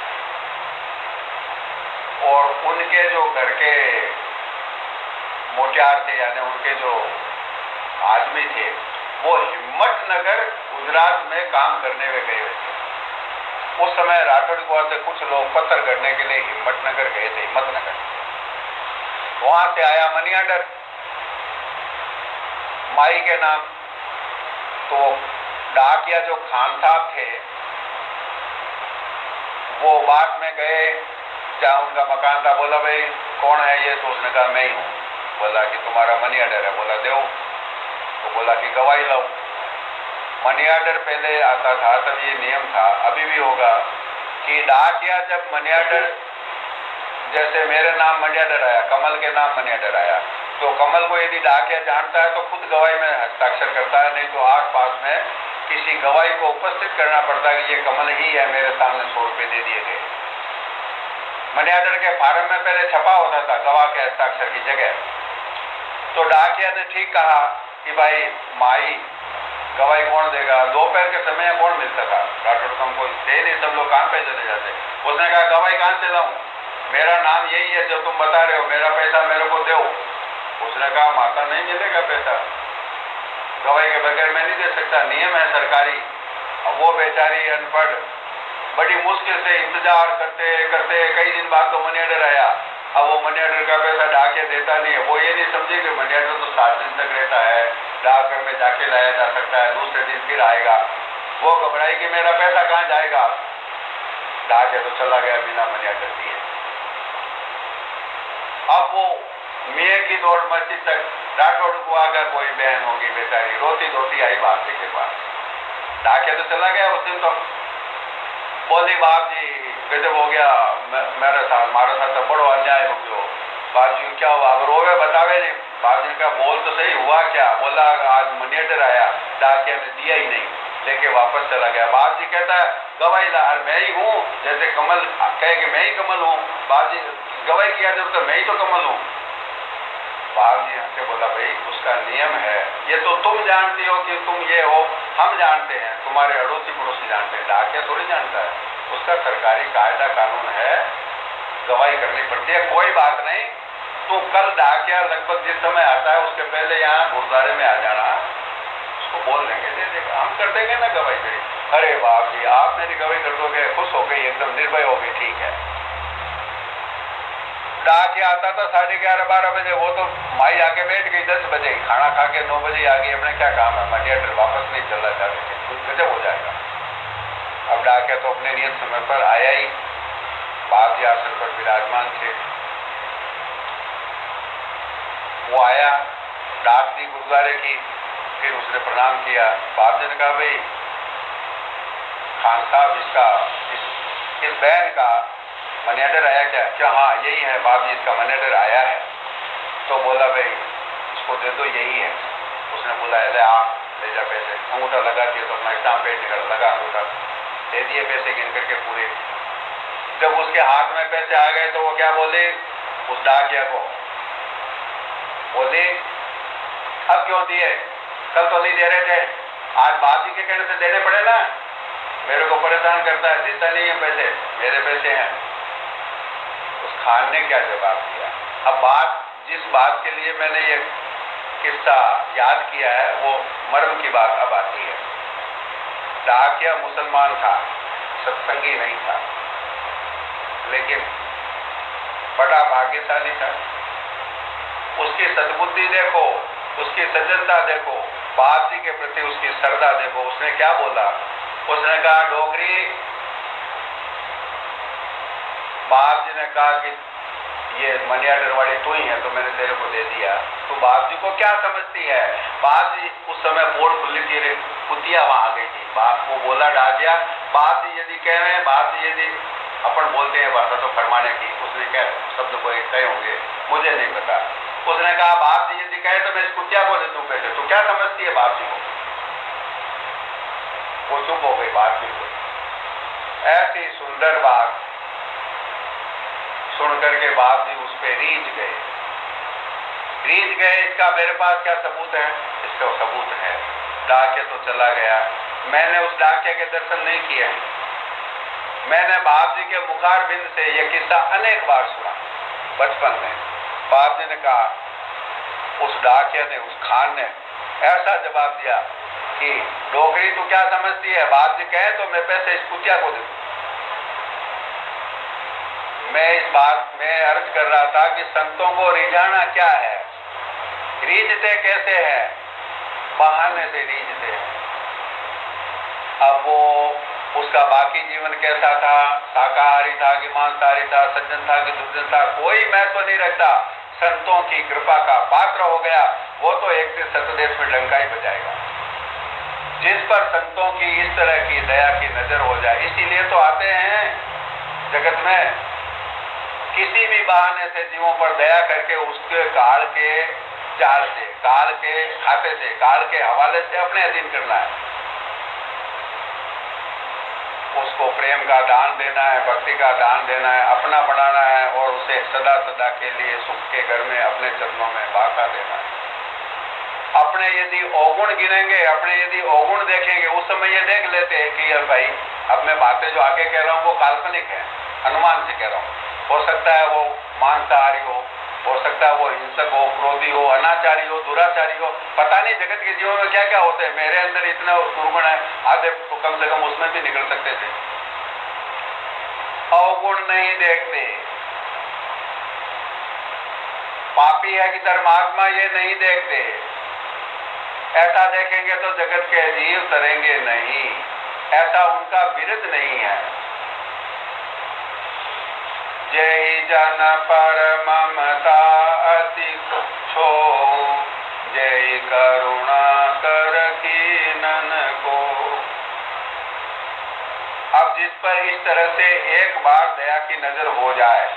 और उनके जो घर के मोटियार थे, यानी उनके जो आदमी थे, वो हिम्मतनगर गुजरात में काम करने में गए थे। उस समय राठौड़ कुआ से कुछ लोग पत्थर गढ़ने के लिए हिम्मतनगर गए थे, हिम्मतनगर। वहां से आया मनी ऑर्डर माई के नाम। तो डाकिया जो खान साहब थे वो बाद में गए, जहाँ उनका मकान था, बोला भाई कौन है ये? तो उसने कहा मैं ही हूँ। बोला कि तुम्हारा मनी ऑर्डर है? बोला दो। तो बोला कि गवाही लो। मनी ऑर्डर पहले आता था, तब ये नियम था, अभी भी होगा, कि डाकिया जब मनी ऑर्डर, जैसे मेरे नाम मनी ऑर्डर आया, कमल के नाम मनी ऑर्डर आया, तो कमल को यदि डाकिया जानता है तो खुद गवाही में हस्ताक्षर करता है, नहीं तो आस पास में किसी गवाही को उपस्थित करना पड़ता है कि ये कमल ही है, मेरे सामने 100 रुपये दे दिए गए। मनी ऑर्डर के फार्म में पहले छपा होता था गवाह के हस्ताक्षर की जगह। तो डाकिया ने ठीक कहा कि भाई माई गवाही कौन देगा? दोपहर के समय कौन मिलता था? डॉक्टर को हमको दे नहीं, सब लोग काम पे चले जाते। उसने कहा गवाही कहां से लाऊं? मेरा नाम यही है जो तुम बता रहे हो, मेरा पैसा मेरे को दो। उसने कहा माता नहीं मिलेगा पैसा, गवाही के बगैर मैं नहीं दे सकता, नियम है सरकारी। अब वो बेचारी अनपढ़ बड़ी मुश्किल से इंतजार करते करते कई दिन बाद तो मनी ऑर्डर आया। अब वो मनी ऑर्डर का पैसा डाकिया देता नहीं है। वो ये नहीं समझे कि मनी ऑर्डर तो 7 दिन तक रहता है, डाकघर में जाके लाया जा सकता है, दूसरे दिन फिर आएगा। वो घबराई कि मेरा पैसा कहाँ जाएगा। डाकिया तो चला गया बिना मनी ऑर्डर दिए। अब वो मियाँ की दौड़ मस्जिद तक, राठौड़ को आकर कोई बहन होगी बेचारी, रोती धोती आई बाप जी के पास। डाकिया तो चला गया उस दिन। तो बोली बाप जी गजब हो गया मेरे साथ, हमारे साथ तो बड़ो अन्याय हो गयो। बाप जी क्या हुआ? अब रोवे बतावे नहीं। बाप जी का बोल तो सही, हुआ क्या? बोला आज मनी ऑर्डर आया, डाकिया ने दिया ही नहीं, लेके वापस चला गया। बाप जी कहता है गवाही ला, मैं ही हूँ, जैसे कमल कहे कि मैं ही कमल हूँ। बाप जी गवाही किया जब तो मैं ही तो कमल हूँ। बाप जी हंसे, बोला भाई उसका नियम है, ये तो तुम जानती हो कि तुम ये हो, हम जानते हैं, तुम्हारे अड़ोसी पड़ोसी जानते हैं, डाकिया थोड़ी जानता है। उसका सरकारी कायदा कानून है, गवाही करनी पड़ती है। कोई बात नहीं, तो कल डाकिया लगभग जिस समय आता है उसके पहले यहाँ गुरुद्वारे में आ जाना, उसको बोल देंगे, दे देगा, हम कर देंगे ना गवाही करी। अरे बाप जी आप मेरी गवाही कर दोगे? खुश हो गई, एकदम निर्भय हो गई, ठीक है। डाकिया आता था 11:30-12 बजे, वो तो माई आके बैठ गई 10 बजे, खाना खा के 9 बजे आ गई, अपने क्या काम है, मनी ऑर्डर वापस नहीं चला जाते, गजब हो जाएगा। अब डाकिया तो अपने नियत समय पर आया ही, बाप जी आसन पर विराजमान थे। वो आया, डाक दी गुरुद्वारे की, फिर उसने प्रणाम किया। बाप जी ने कहा भाई खान साहब इसका इस बहन का मनी ऑर्डर आया क्या? क्या हाँ यही है बाप जी, इसका मनी ऑर्डर आया है। तो बोला भाई इसको दे दो, यही है। उसने बोला ले आ, ले जा पैसे। अंगूठा लगा दिया तो अपना स्टाम्प पेड निकल लगा, अंगूठा दे दिए, पैसे गिन करके पूरे। जब उसके हाथ में पैसे आ गए तो वो क्या बोले उस डाकिया को, बोले अब क्यों दिए? कल तो नहीं दे रहे थे, आज बाप जी के कहने से देने पड़े ना, मेरे को परेशान करता है, देता नहीं है पैसे, मेरे पैसे हैं। उस खान ने क्या जवाब दिया? अब बात जिस बात के लिए मैंने ये किस्सा याद किया है वो मर्म की बात अब आती है। डाकिया मुसलमान था, सत्संगी नहीं था, लेकिन बड़ा भाग्यशाली था। उसकी सद्बुद्धि देखो, उसकी सज्जनता देखो, बाप जी के प्रति उसकी श्रद्धा देखो। उसने क्या बोला? उसने कहा डोगरी, बाप जी ने कहा कि ये मनी ऑर्डर वाली तू ही है तो मैंने तेरे को दे दिया। तो बाप जी को क्या समझती है? बाप जी उस समय बोर्ड खुली थी, कुतिया वहां आ गई थी। बाप को बोला डाकिया, बाप जी यदि कह रहे हैं, बाप जी यदि अपन बोलते हैं भाषा तो फरमाने की, उसने क्या शब्द को कहे होंगे मुझे नहीं पता। उसने कहा बाप जी यदि कहे तो मैं इस कुतिया को दे दूं पैसे। तो क्या समझती है बाप जी को? वो चुप हो गई बात बिल्कुल। ऐसी सुंदर बात सुन करके बाप जी उस पे रीझ गए। इसका मेरे पास क्या सबूत है? इसका सबूत है, डाकिया तो चला गया, मैंने उस डाकिया के दर्शन नहीं किए। मैंने बाप जी के मुखार बिंद से यह किस्सा अनेक बार सुना बचपन में। बाप जी ने कहा, उस डाकिया ने, उस खान ने ऐसा जवाब दिया कि डोगरी तू क्या समझती है? बाप जी कहे तो मैं पैसे इस कुतिया को दे दूं। मैं इस बात में अर्ज कर रहा था कि संतों को रिझाना क्या है, रीझते कैसे हैं, बहाने से रीझते हैं। अब वो उसका बाकी जीवन कैसा था, शाकाहारी था कि मांसाहारी था, सज्जन था कि दुर्जन था, कोई महत्व नहीं रखता। संतों की कृपा का पात्र हो गया, वो तो एक दिन सतदेश में डंका ही बजाएगा। जिस पर संतों की इस तरह की दया की नजर हो जाए, इसीलिए तो आते हैं जगत में, किसी भी बहाने से जीवों पर दया करके उसके काल के जाल से, काल के खाते से, काल के हवाले से अपने अधीन करना है। उसको प्रेम का दान देना है, भक्ति का दान देना है, अपना बनाना है और उसे सदा सदा के लिए सुख के घर में अपने चरणों में बाका देना है। अपने यदि अवगुण गिनेंगे, अपने यदि अवगुण देखेंगे, उस समय ये देख लेते हैं कि यार भाई अब मैं बातें जो आगे कह रहा हूँ वो काल्पनिक है, अनुमान से कह रहा हूँ। हो सकता है वो मांसाहारी हो सकता है वो हिंसक हो, क्रोधी हो, अनाचारी हो, दुराचारी हो, पता नहीं जगत के जीवन में क्या क्या होते हैं। मेरे अंदर इतना दुर्गुण है, आधे तो कम से कम उसमें भी निकल सकते थे। अवगुण नहीं देखते, पापी है कि धर्मात्मा ये नहीं देखते। ऐसा देखेंगे तो जगत के जीव तरेंगे नहीं, ऐसा उनका विरुद्ध नहीं है। जय जन पर ममता अति छो, जय करुणा कर कीनन को। अब जिस पर इस तरह से एक बार दया की नजर हो जाए,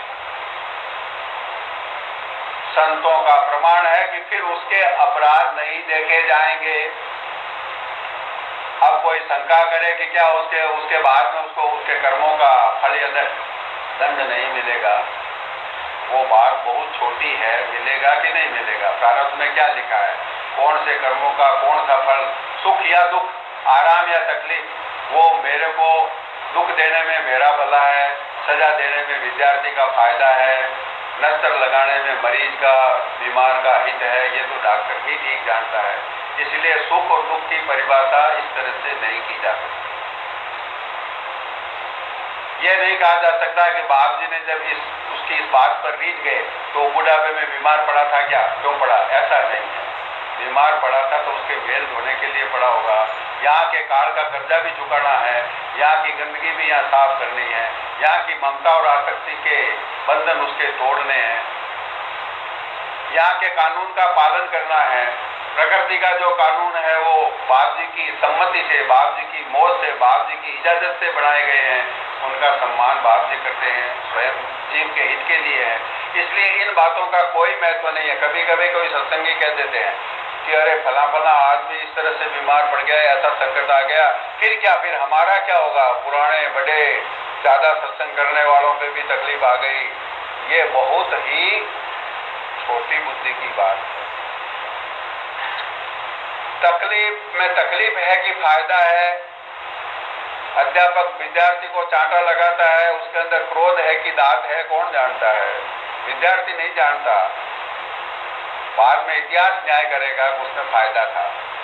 संतों का प्रमाण है कि फिर उसके अपराध नहीं देखे जाएंगे। अब कोई शंका करे कि क्या उसके बाद में उसको उसके कर्मों का फल या दंड नहीं मिलेगा, वो बात बहुत छोटी है। मिलेगा कि नहीं मिलेगा, प्रारब्ध में क्या लिखा है, कौन से कर्मों का कौन सा फल, सुख या दुख, आराम या तकलीफ, वो मेरे को दुख देने में मेरा भला है, सजा देने में विद्यार्थी का फायदा है, नस्तर लगाने में मरीज का, बीमार का हित है, ये तो डॉक्टर ही ठीक जानता है। इसलिए सुख और दुख की परिभाषा इस तरह से नहीं की जा सकती। ये नहीं कहा जा सकता कि बाप जी ने जब उसकी इस बात पर रीझ गए तो बुढ़ापे में बीमार पड़ा था, क्या क्यों पड़ा, ऐसा नहीं है। बीमार पड़ा था तो उसके मेल धोने के लिए पड़ा होगा, यहाँ के काल का कर्जा भी चुकाना है, यहाँ की गंदगी भी यहाँ साफ करनी है, यहाँ की ममता और आसक्ति के बंधन उसके तोड़ने हैं, यहाँ के कानून का पालन करना है। प्रकृति का जो कानून है वो बाप जी की सम्मति से, बाप जी की मौत से, बाप जी की इजाजत से बनाए गए हैं, उनका सम्मान बाप जी करते हैं, स्वयं जीव के हित के लिए है। इसलिए इन बातों का कोई महत्व नहीं है। कभी कभी कोई सत्संगी कह देते हैं कि अरे फला फला आदमी इस तरह से बीमार पड़ गया, ऐसा संकट आ गया, फिर क्या, फिर हमारा क्या होगा, पुराने बड़े ज्यादा सत्संग करने वालों पे भी तकलीफ आ गई। ये बहुत ही छोटी बुद्धि की बात है। तकलीफ में तकलीफ है कि फायदा है। अध्यापक विद्यार्थी को चांटा लगाता है, उसके अंदर क्रोध है कि दांत है, कौन जानता है, विद्यार्थी नहीं जानता। बाद में इतिहास न्याय करेगा कि उसमें फायदा था।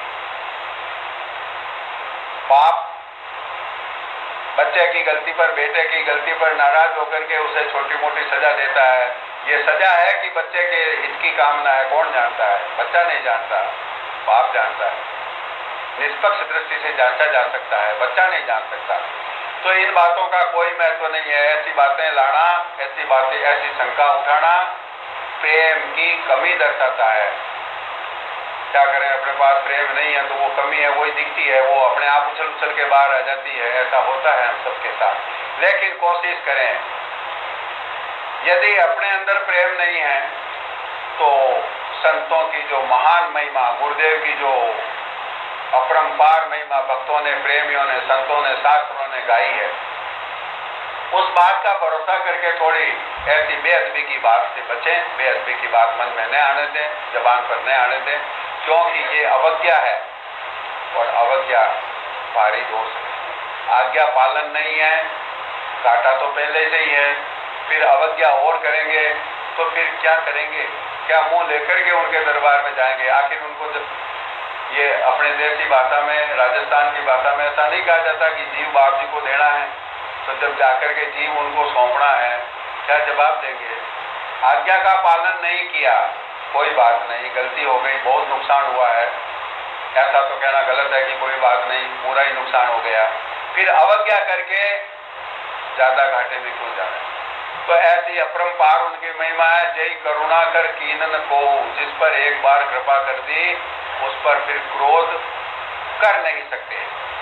बाप बच्चे की गलती पर, बेटे की गलती पर नाराज होकर के उसे छोटी मोटी सजा देता है। ये सजा है कि बच्चे के हित की कामना है, कौन जानता है, बच्चा नहीं जानता, बाप जानता है। निष्पक्ष दृष्टि से जांचा जा सकता है, बच्चा नहीं जान सकता। तो इन बातों का कोई महत्व नहीं है। ऐसी बातें लाना, ऐसी बातें, ऐसी शंका उठाना प्रेम की कमी दर्शाता है। क्या करें, अपने पास प्रेम नहीं है तो वो कमी है, वही दिखती है, वो अपने आप उछल उछल के बाहर आ जाती है। ऐसा होता है हम सबके साथ। लेकिन कोशिश करें, यदि अपने अंदर प्रेम नहीं है तो संतों की जो महान महिमा, गुरुदेव की जो अपरंपार महिमा भक्तों ने, प्रेमियों ने, संतों ने, शास्त्रों ने गाई है, उस बात का भरोसा करके थोड़ी ऐसी बेअदबी की बात से बचें। बेअदबी की बात मन में न आने दें, जबान पर न आने दें, क्योंकि ये अवज्ञा है और अवज्ञा भारी दोष है। आज्ञा पालन नहीं है, काटा तो पहले से ही है, फिर अवज्ञा और करेंगे तो फिर क्या करेंगे, क्या मुंह लेकर के उनके दरबार में जाएंगे। आखिर उनको जब ये अपने देश की भाषा में, राजस्थान की भाषा में ऐसा नहीं कहा जाता कि जीव बाप जी को देना है, तो जब जाकर के जीव उनको सौंपना है क्या जवाब देंगे? आज्ञा का पालन नहीं किया, कोई बात नहीं, गलती हो गई, बहुत नुकसान हुआ है, ऐसा तो कहना गलत है कि कोई बात नहीं, पूरा ही नुकसान हो गया, फिर अवज्ञा करके ज्यादा घाटे में क्यों जाना? तो ऐसी अपरंपार उनकी महिमा है। जय करुणा कर कीनन को, जिस पर एक बार कृपा कर दी उस पर फिर क्रोध कर नहीं सकते।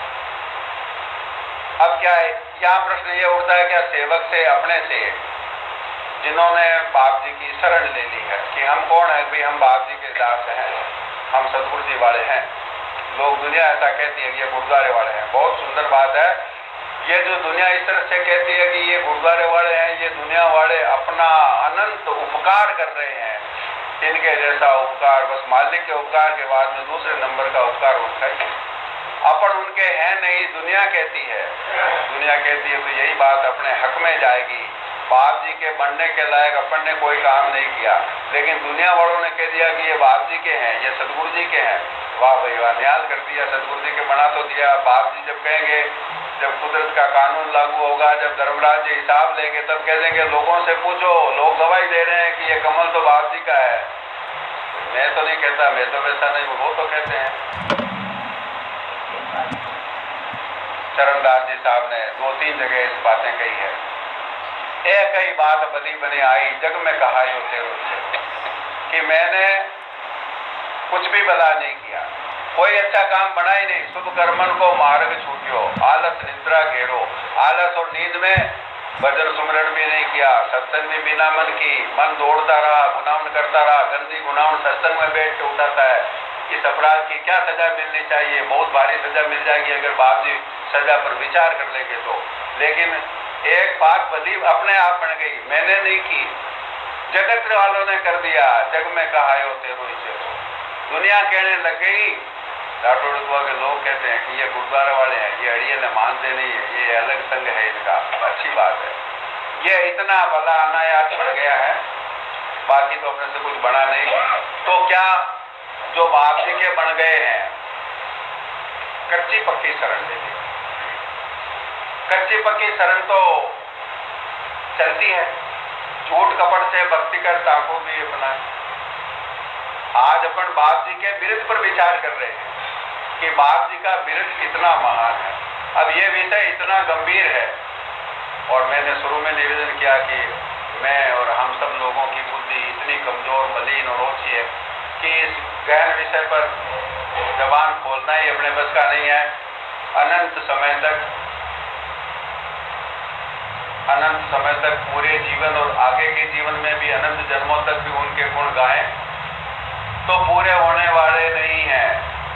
अब क्या है, यहाँ प्रश्न ये उठता है, क्या सेवक से, अपने से, जिन्होंने बाप जी की शरण ले ली है कि हम कौन है भाई, हम बाप जी के दास हैं, हम सतगुरु जी वाले हैं। लोग, दुनिया ऐसा कहती है कि ये गुरुद्वारे वाले हैं। बहुत सुंदर बात है, ये जो दुनिया इस तरह से कहती है कि ये गुरुद्वारे वाले हैं, ये दुनिया वाले अपना अनंत उपकार कर रहे हैं, इनके जैसा उपकार बस मालिक के उपकार के बाद में दूसरे नंबर का उपकार उनका ही। अपन उनके हैं नहीं, दुनिया कहती है। दुनिया कहती है तो यही बात अपने हक में जाएगी। बाप जी के बनने के लायक अपन ने कोई काम नहीं किया, लेकिन दुनिया वालों ने कह दिया कि ये बाप जी के हैं, ये सतगुरु जी के हैं। वाह भाई वाह, न्याय कर दिया, सतगुरु जी के बना तो दिया। बाप जी जब कहेंगे, जब कुदरत का कानून लागू होगा, जब धर्मराज जी हिसाब लेंगे, तब कह देंगे लोगों से पूछो, लोग गवाही दे रहे हैं कि ये कमल तो बाप जी का है। मैं तो नहीं कहता, मैं तो वैसा नहीं हूँ, वो तो कहते हैं। चरणदास जी साहब ने 2-3 जगह इस बातें कही है। एक ही बात बनी बनी आई, जग में कहा यो तेरो से, कि मैंने कुछ भी भला नहीं किया, कोई अच्छा काम बना ही नहीं। शुभ कर्मन को मार्ग छूटियो, आलस निद्रा घेरो। आलस और नींद में भजन सुमरण भी नहीं किया, सत्संग में बिना मन की, मन दौड़ता रहा, गुनावन करता रहा, गंदी गुनावन सत्संग में बैठ के उठाता है। इस अपराध की क्या सजा मिलनी चाहिए? बहुत भारी सजा मिल जाएगी अगर बाप जी सजा पर विचार कर लेंगे तो। लेकिन एक बात भली अपने आप बन गई, मैंने नहीं की, जगत वालों ने कर दिया। जग में कहा यो तेरो ही तेरो, दुनिया कहने लग गई। राठौड़ के लोग कहते हैं कि ये गुरुद्वारा वाले हैं, ये अड़िये ने मानते नहीं है, ये अलग संग है इनका। अच्छी बात है, ये इतना भला अनायास बढ़ गया है, बाकी तो अपने से कुछ बना नहीं। तो क्या जो बाप जी के बन गए हैं, कच्ची पक्की शरण ले ली। कच्ची पक्की शरण तो चलती है, झूठ कपट से भक्ति कर ताको भी अपना। आज अपन बाप जी के विरुद्ध पर विचार कर रहे हैं कि बाप जी का विरुद्ध कितना महान है। अब ये विषय इतना गंभीर है, और मैंने शुरू में निवेदन किया कि मैं और हम सब लोगों की बुद्धि इतनी कमजोर, मलिन और ओछी है कि इस गहन विषय पर जबान खोलना ही अपने बस का नहीं है। अनंत समय तक पूरे जीवन और आगे के जीवन में भी अनंत जन्मों तक भी उनके गुण गाएं तो पूरे होने वाले नहीं हैं।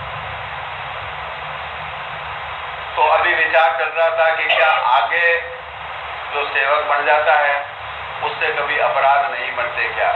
तो अभी विचार चल रहा था कि क्या आगे जो सेवक बन जाता है उससे कभी अपराध नहीं बनते क्या?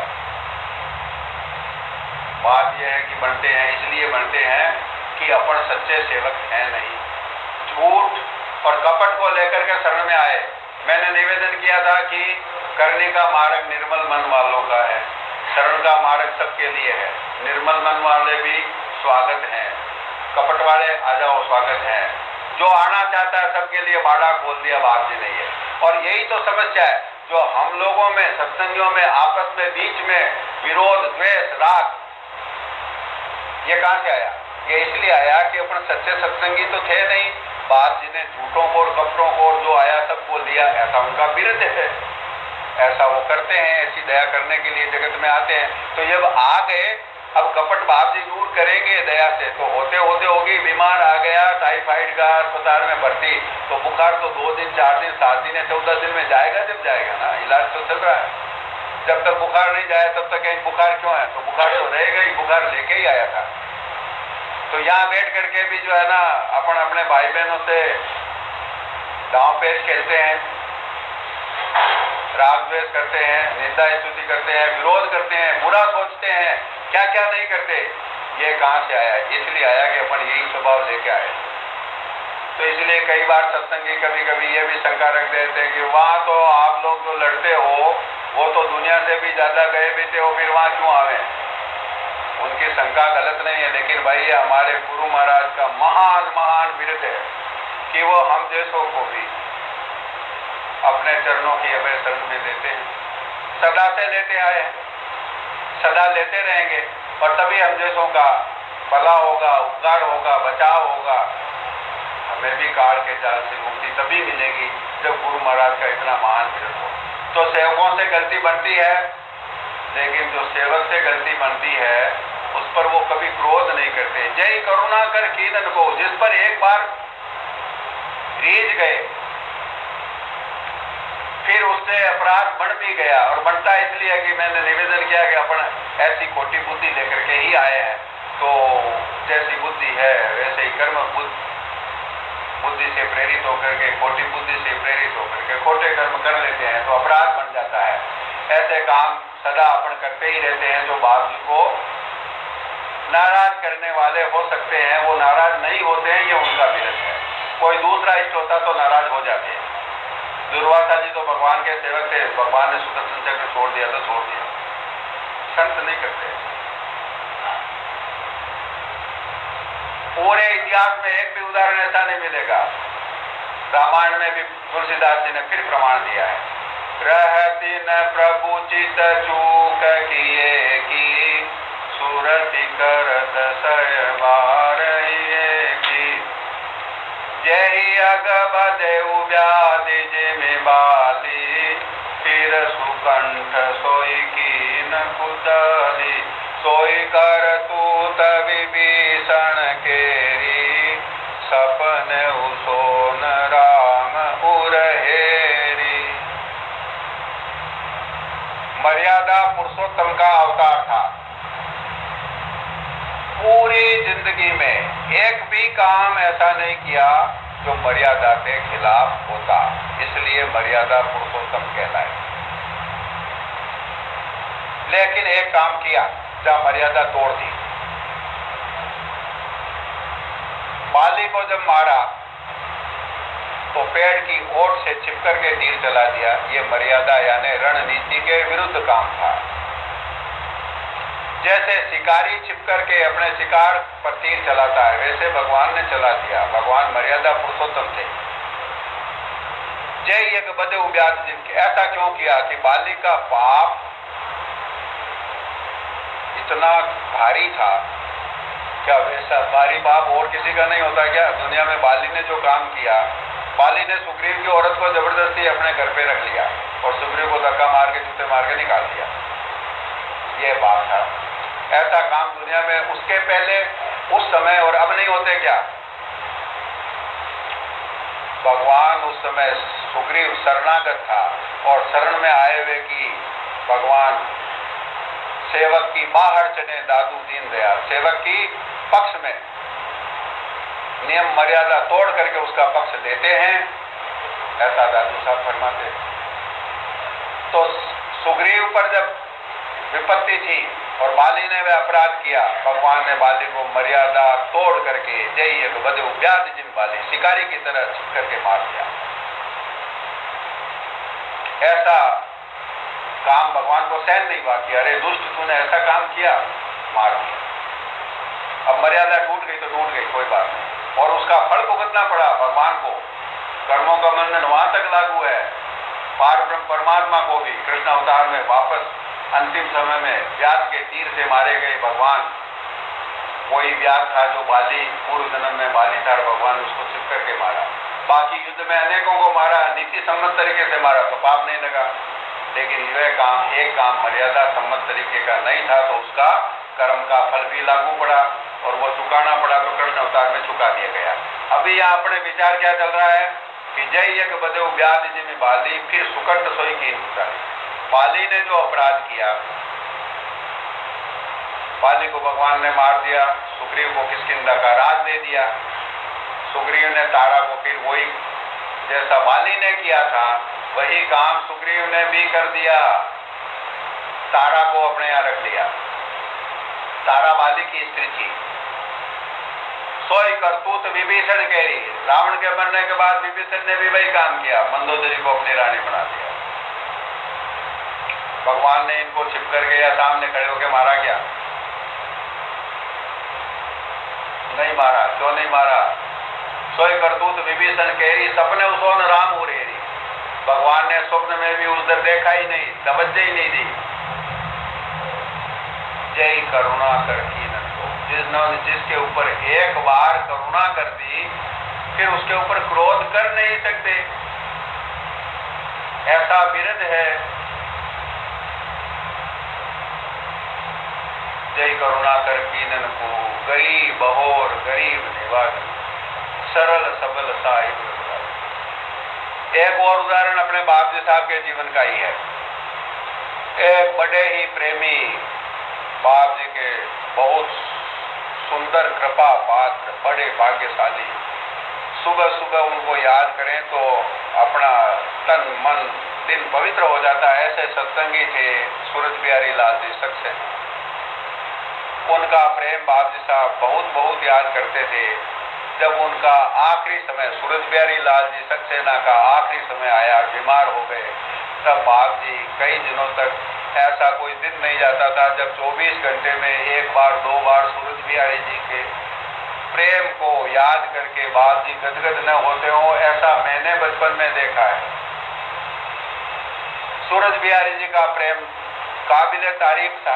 बात यह है कि बनते हैं, इसलिए बनते हैं कि अपन सच्चे सेवक हैं नहीं, झूठ और कपट को लेकर के शरण में आए। मैंने निवेदन किया था कि करने का मार्ग निर्मल मन वालों का है, शरण का मार्ग सबके लिए है। निर्मल मन वाले भी स्वागत हैं, कपट वाले आ जाओ स्वागत है। जो आना चाहता है सबके लिए बाड़ा खोल दिया बाप जी ने ये। और यही तो समस्या है जो हम लोगों में, सत्संगियों में, आपस में, बीच में विरोध, द्वेष, राग, ये कहां से आया? ये इसलिए आया कि अपन सच्चे सत्संगी तो थे नहीं। बाप जी ने झूठों को और कपटों को जो आया सबको लिया, ऐसा उनका विरुद्ध है। ऐसा वो करते हैं, ऐसी दया करने के लिए जगत में आते हैं। तो जब आ गए, अब कपट बाप जी दूर करेंगे दया से, तो होते होते होगी बीमार आ गया टाइफाइड का, अस्पताल में भर्ती, तो बुखार तो 2 दिन, 4 दिन, 7 दिन, 14 दिन में जाएगा। जब जाएगा ना, इलाज तो चल रहा है। जब तक बुखार नहीं जाए तब तक कहीं बुखार क्यों है? तो बुखार तो रहेगा ही, बुखार लेके ही आया था। तो यहाँ बैठ करके भी जो है ना, अपन अपने भाई बहनों से दांव पेच खेलते हैं, राग द्वेष करते हैं, निंदा स्तुति करते हैं, विरोध करते हैं, बुरा सोचते हैं, क्या क्या नहीं करते। ये कहां से आया? इसलिए आया कि अपन यही स्वभाव लेके आए। तो इसलिए कई बार सत्संगी कभी कभी ये भी शंका रख देते हैं कि वहां तो आप लोग जो लड़ते हो वो तो दुनिया से भी ज्यादा गए बीते हो, फिर वहां क्यों आवे? उनकी शंका गलत नहीं है, लेकिन भाई ये हमारे गुरु महाराज का महान महान विरुद्ध है कि वो हम जैसों को भी अपने चरणों की अभय शरण में देते हैं। सदा से लेते आए हैं, सदा लेते रहेंगे और तभी हम जैसों का भला होगा, उपकार होगा, बचाव होगा। हमें भी काल के जाल से मुक्ति तभी मिलेगी जब गुरु महाराज का इतना महान विरोध हो। तो सेवकों से गलती बनती है, लेकिन जो सेवक से गलती बनती है उस पर वो कभी क्रोध नहीं करते। जय करुणा कर कीनन को, जिस पर एक बार रीझ गए फिर उससे अपराध बढ़ भी गया, और बढ़ता इसलिए कि मैंने निवेदन किया कि अपन ऐसी खोटी बुद्धि लेकर के ही आए हैं, तो जैसी बुद्धि है वैसे ही कर्म बुद्धि से प्रेरित होकर के, खोटी बुद्धि से प्रेरित होकर के खोटे कर्म कर लेते हैं तो अपराध बन जाता है। ऐसे काम सदा अपन करते ही रहते हैं। जो बाप जी को नाराज करने वाले हो सकते हैं वो नाराज नहीं होते हैं, ये उनका विरत है। कोई दूसरा इष्ट होता तो नाराज हो जाते हैं। दुर्वासा जी तो भगवान के सेवक थे, भगवान ने सुदर्शन चक्र छोड़ दिया तो छोड़ दिया, संत नहीं करते। पूरे इतिहास में एक भी उदाहरण ऐसा नहीं मिलेगा। रामायण में भी तुलसीदास जी ने फिर प्रमाण दिया है, रहती न प्रभु चित चूक किए की, सुरति करत सय मारहिए की, जय अग बदे व्याधि जिमि बाली, फिर सुकंठ सोई कीन कुदली, सोई कर तूत विभीषण केरी, सपन उसोन राम उरहेरी। मर्यादा पुरुषोत्तम का अवतार था। पूरी जिंदगी में एक भी काम ऐसा नहीं किया जो मर्यादा के खिलाफ होता, इसलिए मर्यादा पुरुषोत्तम कहलाए। लेकिन एक काम किया जहां मर्यादा तोड़ दी। बाली को जब मारा तो पेड़ की ओट से चिपकर के तीर चला दिया। ये मर्यादा यानी रणनीति के विरुद्ध काम था। जैसे शिकारी छिपकर के अपने शिकार पर तीर चलाता है, वैसे भगवान ने चला दिया। भगवान मर्यादा पुरुषोत्तम थे। जय यज्ञ बदे व्याध जिनके, ऐसा क्यों किया कि बाली का पाप इतना भारी था। क्या वैसा भारी पाप और किसी का नहीं होता क्या? दुनिया में बाली ने जो काम किया, बाली ने सुग्रीव की औरत को जबरदस्ती अपने घर पे रख लिया और सुग्रीव को धक्का मार के जूते मार के निकाल दिया। ये बात था। ऐसा काम दुनिया में उसके पहले उस समय और अब नहीं होते क्या? भगवान उस समय सुग्रीव शरणागत था और शरण में आए हुए की भगवान सेवक की बाहर चढ़े दादू दीन दयाल, सेवक की पक्ष में नियम मर्यादा तोड़ करके उसका पक्ष लेते हैं, ऐसा दादू साहब फरमाते। तो सुग्रीव पर जब विपत्ति थी और बाली ने वह अपराध किया, भगवान ने बाली को मर्यादा तोड़ करके जय एक बदे व्याध जिन बाली, शिकारी की तरह छिप करके मार दिया। ऐसा काम भगवान को सहन नहीं हुआ कि अरे दुष्ट तूने ऐसा काम किया, मार दिया। अब मर्यादा टूट गई तो टूट गई, कोई बात नहीं। और उसका फल भुगतना पड़ा भगवान को। कर्मों का बंधन वहां तक लागू है। पार ब्रह्म परमात्मा को भी कृष्ण अवतार में वापस अंतिम समय में व्याध के तीर से मारे गए भगवान। वही व्याध था जो बाली पूर्व जन्म में बाली था, भगवान उसको छिप करके मारा। बाकी युद्ध में अनेकों को मारा, नीति सम्मत तरीके से मारा तो पाप नहीं लगा। लेकिन यह काम, एक काम मर्यादा सम्मत तरीके का नहीं था तो उसका कर्म का फल भी लागू पड़ा और वो चुकाना पड़ा, तो कृष्ण अवतार में चुका दिया गया। अभी यहाँ अपने विचार क्या चल रहा है कि जय यज्ञ बदे व्याध जिमि बाली, फिर सुकंठ सोई कीन कुदली। बाली ने जो अपराध किया, बाली को भगवान ने मार दिया, सुग्रीव को किष्किंधा का राज दे दिया। सुग्रीव ने तारा को फिर वही जैसा बाली ने किया था वही काम सुग्रीव ने भी कर दिया, तारा को अपने यहाँ रख लिया। तारा बाली की स्त्री थी। सोई करतूत विभीषण केरी, रावण के बनने के बाद विभीषण ने भी वही काम किया, मंदोदरी को अपनी रानी बना दिया। भगवान ने इनको छिप करके या सामने खड़े होकर मारा क्या? नहीं मारा। क्यों नहीं मारा? सोई करतूत विभीषण केरी, सपने उसोन राम उरेरी। भगवान ने स्वप्न में भी उधर देखा ही नहीं, तवज्जो ही नहीं दी। जय करुणा कर कीनन को, जिसके ऊपर एक बार करुणा कर दी फिर उसके ऊपर क्रोध कर नहीं सकते, ऐसा बिरध है। जय करुणा कर कीनन को, गरीब बहोर गरीब निवासी, सरल सबल साहिब। एक और उदाहरण अपने बाप जी साहब के जीवन का ही है। एक बड़े ही प्रेमी बाप जी के बहुत सुंदर कृपा पात्र, बड़े भाग्यशाली, सुबह सुबह उनको याद करें तो अपना तन मन दिन पवित्र हो जाता है। ऐसे सत्संगी थे सूरज बिहारी लाल जी सक्सेना। उनका प्रेम बाप जी साहब बहुत बहुत याद करते थे। जब उनका आखिरी समय, सूरज बिहारी लाल जी सक्सेना का आखिरी समय आया, बीमार हो गए, तब बाप जी कई दिनों तक, ऐसा कोई दिन नहीं जाता था जब 24 घंटे में एक बार दो बार सूरज बिहारी जी के प्रेम को याद करके बाप जी गदगद न होते हो, ऐसा मैंने बचपन में देखा है। सूरज बिहारी जी का प्रेम काबिले तारीफ था।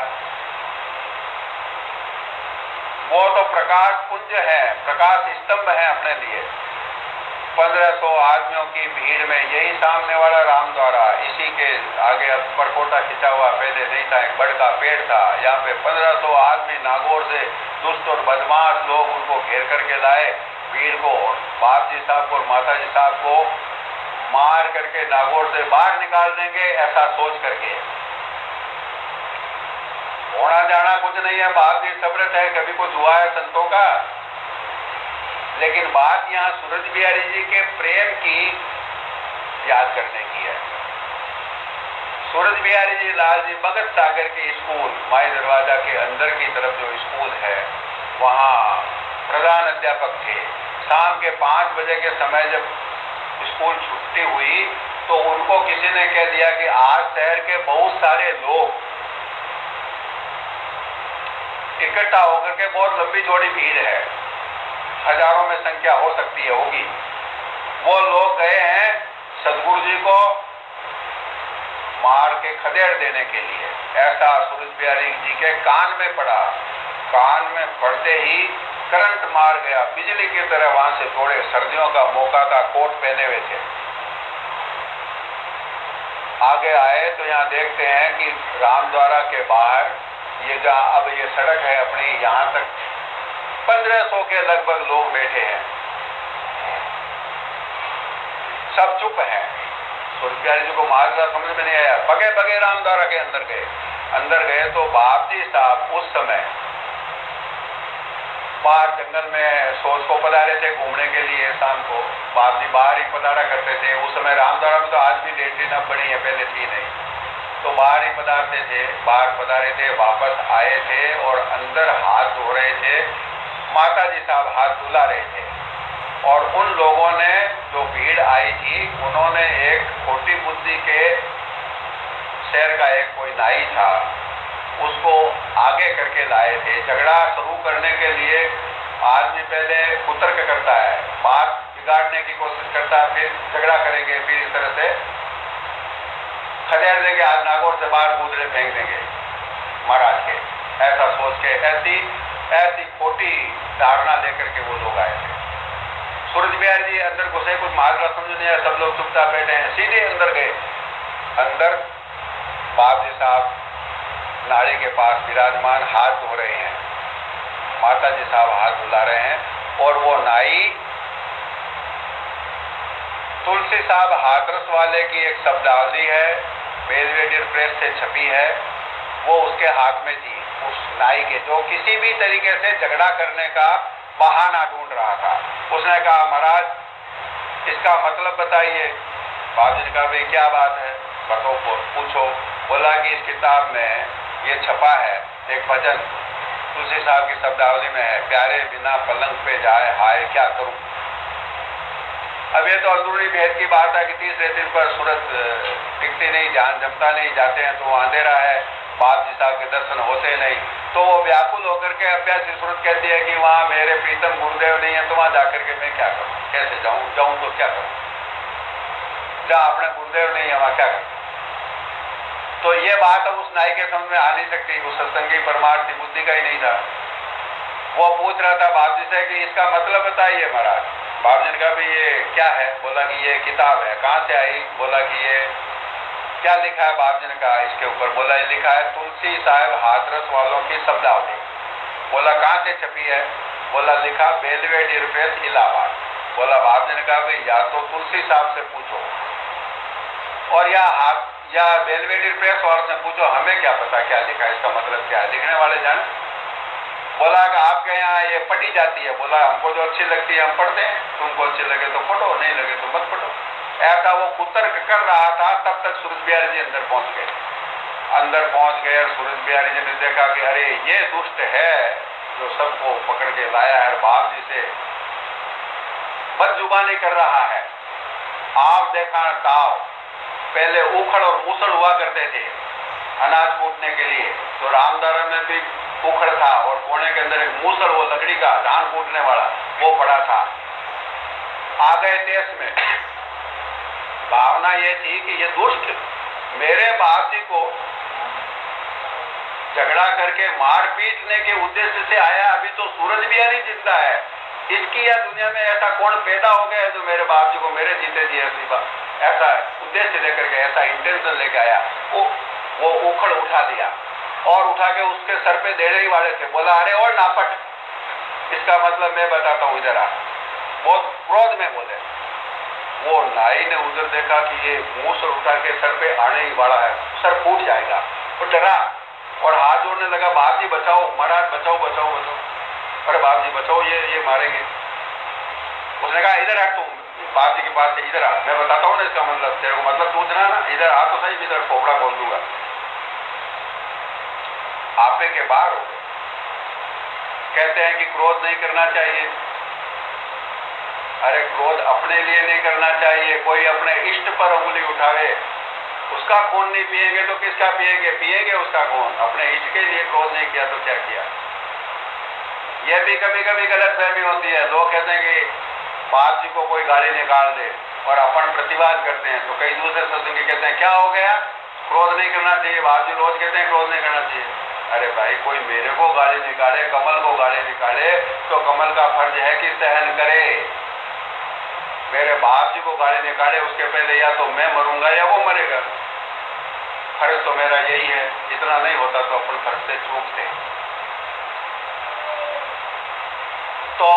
वो तो प्रकाश पुंज है, प्रकाश स्तंभ है अपने लिए। 1500 आदमियों की भीड़ में यही सामने वाला राम द्वारा, इसी के आगे अब परकोटा खिंचा हुआ पहले नहीं था, एक बड़ का पेड़ था। यहाँ पे 1500 आदमी नागौर से दुष्ट और बदमाश लोग उनको घेर करके लाए। भीड़ को, बाप जी साहब को और माता जी साहब को मार करके नागौर से बाहर निकाल देंगे, ऐसा सोच करके। होना जाना कुछ नहीं है, बाप जी समृत है, कभी कुछ हुआ है संतों का। लेकिन बात यहाँ सूरज बिहारी जी के प्रेम की याद करने की है। सूरज बिहारी जी लाल जी भगत सागर के स्कूल, माई दरवाजा के अंदर की तरफ जो स्कूल है, वहाँ प्रधान अध्यापक थे। शाम के 5 बजे के समय जब स्कूल छुट्टी हुई तो उनको किसी ने कह दिया कि आज शहर के बहुत सारे लोग इकट्ठा होकर के, बहुत लंबी चौड़ी भीड़ है, हजारों में संख्या हो सकती है, होगी। वो लोग गए हैं सदगुरु जी को मार के खदेड़ देने के लिए। ऐसा सूरज बिहारी जी के कान में पड़ा। कान में पड़ते ही करंट मार गया, बिजली की तरह वहां से थोड़े, सर्दियों का मौका था, कोट पहने हुए थे। आगे आए तो यहाँ देखते हैं कि रामद्वारा के बाहर, ये जहाँ अब ये सड़क है अपनी, यहाँ तक 1500 के लगभग लोग बैठे हैं, सब चुप हैं। सूरज बिहारी जी को मारना समझ में नहीं आया, बगे बगे रामद्वारा के अंदर गए। अंदर गए तो बाप जी साहब उस समय बाहर जंगल में सोच को पधारे थे घूमने के लिए। शाम को बाप जी बाहर ही पधारा करते थे। उस समय रामद्वारा में तो आज भी लेटरिन अब बनी है, पहले थी नहीं, तो बाहर ही पधारते थे। बाहर पधारे थे, वापस आए थे और अंदर हाथ धो रहे थे। माता जी साहब हाथ धुला रहे थे और उन लोगों ने, जो भीड़ आई थी, उन्होंने एक खोटी बुद्धि के शहर का एक कोई नाई था, उसको आगे करके लाए थे। झगड़ा शुरू करने के लिए आदमी पहले कुतर्क करता है, बात बिगाड़ने की कोशिश करता है, फिर झगड़ा करेंगे, फिर इस तरह से खदेड़ देंगे, आज नागौर से बाहर गुजरे फेंक देंगे महाराज के, ऐसा सोच के ऐसी खोटी धारणा लेकर के वो लोग आए थे। सूरज बिहारी जी अंदर घुसे, कुछ मार्ग समझ नहीं आया, सब लोग चुपचाप बैठे हैं, सीधे अंदर गए। अंदर बाप जी साहब नाड़ी के पास विराजमान हाथ धो रहे हैं, माता जी साहब हाथ धुला रहे हैं। और वो नाई तुलसी साहब हाथरस वाले की एक शब्दावली है, बेलवेडियर प्रेस से छपी है, वो उसके हाथ में थी, उस नाई के, जो किसी भी तरीके से झगड़ा करने का बहाना ढूंढ रहा था। उसने कहा, महाराज इसका मतलब बताइए। बाबू जी ने कहा, भाई क्या बात है, बताओ, पूछो। बोला कि इस किताब में ये छपा है एक भजन, तुलसी साहब की शब्दावली में है, प्यारे बिना पलंग पे जाए हाय क्या करूं। अब ये तो अंदरूनी भेद की बात है कि तीसरे दिन पर सूरत टिकती नहीं, ध्यान जमता नहीं, जाते हैं तो अंधेरा है, बाप जी साहब के दर्शन होते नहीं, तो वो व्याकुल होकर के अभ्यासी सूरत कहती है कि वहाँ मेरे प्रीतम गुरुदेव नहीं है, तो वहाँ जाकर के मैं क्या करूँ, कैसे जाऊँ तो क्या करूँ। जहाँ अपने गुरुदेव नहीं है वहां क्या करते। तो ये बात अब उस नाई के समझ में आ नहीं सकती, उस सत्संगी परमार्थी बुद्धि का ही नहीं था। वो पूछ रहा था बाप जी से कि इसका मतलब बताइए महाराज। बाप जी ने कहा भाई ये क्या है? बोला कि ये किताब है। कहाँ से आई? बोला कि ये क्या लिखा है? बाप जी ने कहा इसके ऊपर। बोला ये लिखा है तुलसी साहब हाथरस वालों की शब्दावली। बोला कहाँ से छपी है? बोला लिखा बेलवेडियर प्रेस इलाहाबाद। बोला बाप जी ने कहा भाई या तो तुलसी साहब से पूछो और या बेलवेडियर प्रेस वालों से पूछो, हमें क्या पता क्या लिखा है, इसका मतलब क्या है, लिखने वाले जाने। बोला कि आपके यहाँ ये पढ़ी जाती है। बोला हमको जो अच्छी लगती है हम पढ़ते हैं, तुमको अच्छी लगे तो पढ़ो, नहीं लगे तो मत पढ़ो। ऐसा वो कुतर्क कर रहा था, तब तक सूरज बिहारी जी अंदर पहुंच गए। अंदर पहुंच गए और सूरज बिहारी जी ने देखा कि अरे ये दुष्ट है जो सबको पकड़ के लाया है, बाप जी से बदजुबानी कर रहा है। आप देखा ताव पहले उखड़ और मूसड़ हुआ करते थे अनाज कूटने के लिए, तो रामदारा में भी उखड़ था और कोने के अंदर एक मूसड़, वो लकड़ी का धान कूटने वाला, वो पड़ा था। आ गए देश में। भावना ये थी कि ये दुष्ट मेरे बाप जी को झगड़ा करके मार पीटने के उद्देश्य से आया। अभी तो सूरज बिहारी जिंदा है, इसकी या दुनिया में ऐसा कौन पैदा हो गया है जो मेरे बाप जी को मेरे जीते जी ऐसा उद्देश्य लेकर के, ऐसा इंटेंशन लेके आया। वो उखड़ उठा दिया और उठा के उसके सर पे देने ही वाले थे। बोला अरे और नापट, इसका मतलब मैं बताता हूं, इधर आ। बहुत क्रोध में बोले। वो नाई ने उधर देखा कि ये मूसर उठा के सर पे आने ही वाला है, सर फूट जाएगा, वो डरा और हाथ जोड़ने लगा, बाप जी बचाओ, महाराज बचाओ बचाओ बचाओ, अरे बाप जी बचाओ, ये मारेंगे। उसने कहा इधर आ, तुम बाप जी के पास से इधर आ, मैं बताता हूँ ना इसका मतलब, तेरे को मतलब पूछना ना, इधर आ तो सही, इधर खोपड़ा खोल दूंगा। आपे के बाहर हो गए। कहते हैं कि क्रोध नहीं करना चाहिए। अरे क्रोध अपने लिए नहीं करना चाहिए। कोई अपने इष्ट पर उंगली उठावे, उसका खून नहीं पिएंगे तो किसका पिएंगे? पिएंगे उसका खून। अपने इष्ट के लिए क्रोध नहीं किया तो क्या किया? यह भी कभी कभी गलत फहमी होती है। लोग कहते हैं कि बाप जी को कोई गाली निकाल दे और अपन प्रतिवाद करते हैं, तो कई दूसरे सत्संगी कहते हैं क्या हो गया, क्रोध नहीं करना चाहिए। बाप जी रोज कहते हैं क्रोध नहीं करना चाहिए। अरे भाई कोई मेरे को गाली निकाले, कमल को गाली निकाले, तो कमल का फर्ज है कि सहन करे। मेरे बाप जी को गाली निकाले, उसके पहले या तो मैं मरूंगा या वो मरेगा। फर्ज तो मेरा यही है। इतना नहीं होता तो अपन फर्ज से चूकते। तो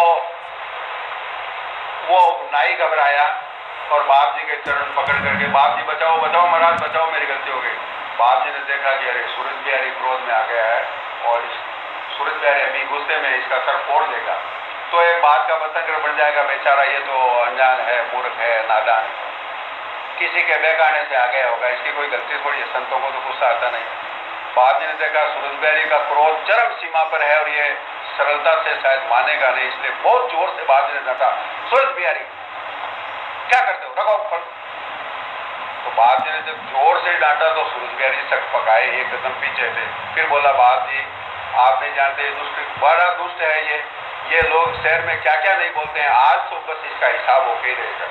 वो नाई घबराया और बाप जी के चरण पकड़ करके, बाप जी बचाओ बचाओ महाराज बचाओ, मेरी गलती हो गई। बाप जी ने देखा कि अरे सूरज बिहारी क्रोध में आ गया है और सूरज बिहारी अभी गुस्से में इसका सर फोड़ देगा तो एक बात का बतंगड़ बन जाएगा, बेचारा ये तो अनजान है, मूर्ख है, नादान है, किसी के बहकाने से आ गया होगा, इसकी कोई गलती थोड़ी है। संतों को तो गुस्सा आता नहीं। बाप जी ने देखा सूरज बिहारी का क्रोध चरम सीमा पर है और ये सरलता से शायद मानेगा नहीं, इसलिए बहुत जोर से बाप जी ने डांटा, सूरज बिहारी क्या करते हो, रखो फल। तो बाप जी ने जब जोर से डांटा तो सूरज बिहारी सक पकाए, एक कदम पीछे थे। फिर बोला बाप जी आप नहीं जानते, दुष्ट बड़ा दुष्ट है ये लोग शहर में क्या क्या नहीं बोलते हैं, आज तो बस इसका हिसाब होके ही रहेगा।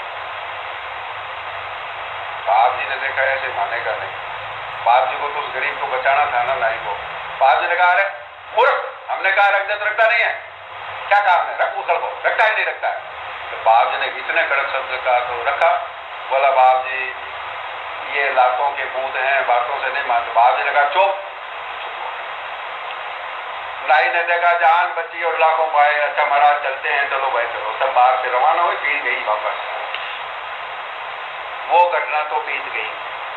बाप जी ने देखा ऐसे मानेगा नहीं। बाप जी को तो उस गरीब को बचाना था ना, नाई को। बाप जी ने कहा अरे मूर्ख, हमने कहा रख दे तो रखता नहीं है, क्या काम है, रख उखड़ को, रखता ही नहीं रखता है। तो बाप जी ने इतने कड़क शब्द कहा तो रखा। बोला बाप जी ये लातों के बूंद हैं, बातों से नहीं मानते। बाप जी ने कहा चुप। नाई ने देखा जान बची और लाखों पाए, अच्छा महाराज चलते हैं, चलो भाई चलो। सब बाहर से रवाना हुई, भीड़ गई वापस। वो घटना तो बीत गई।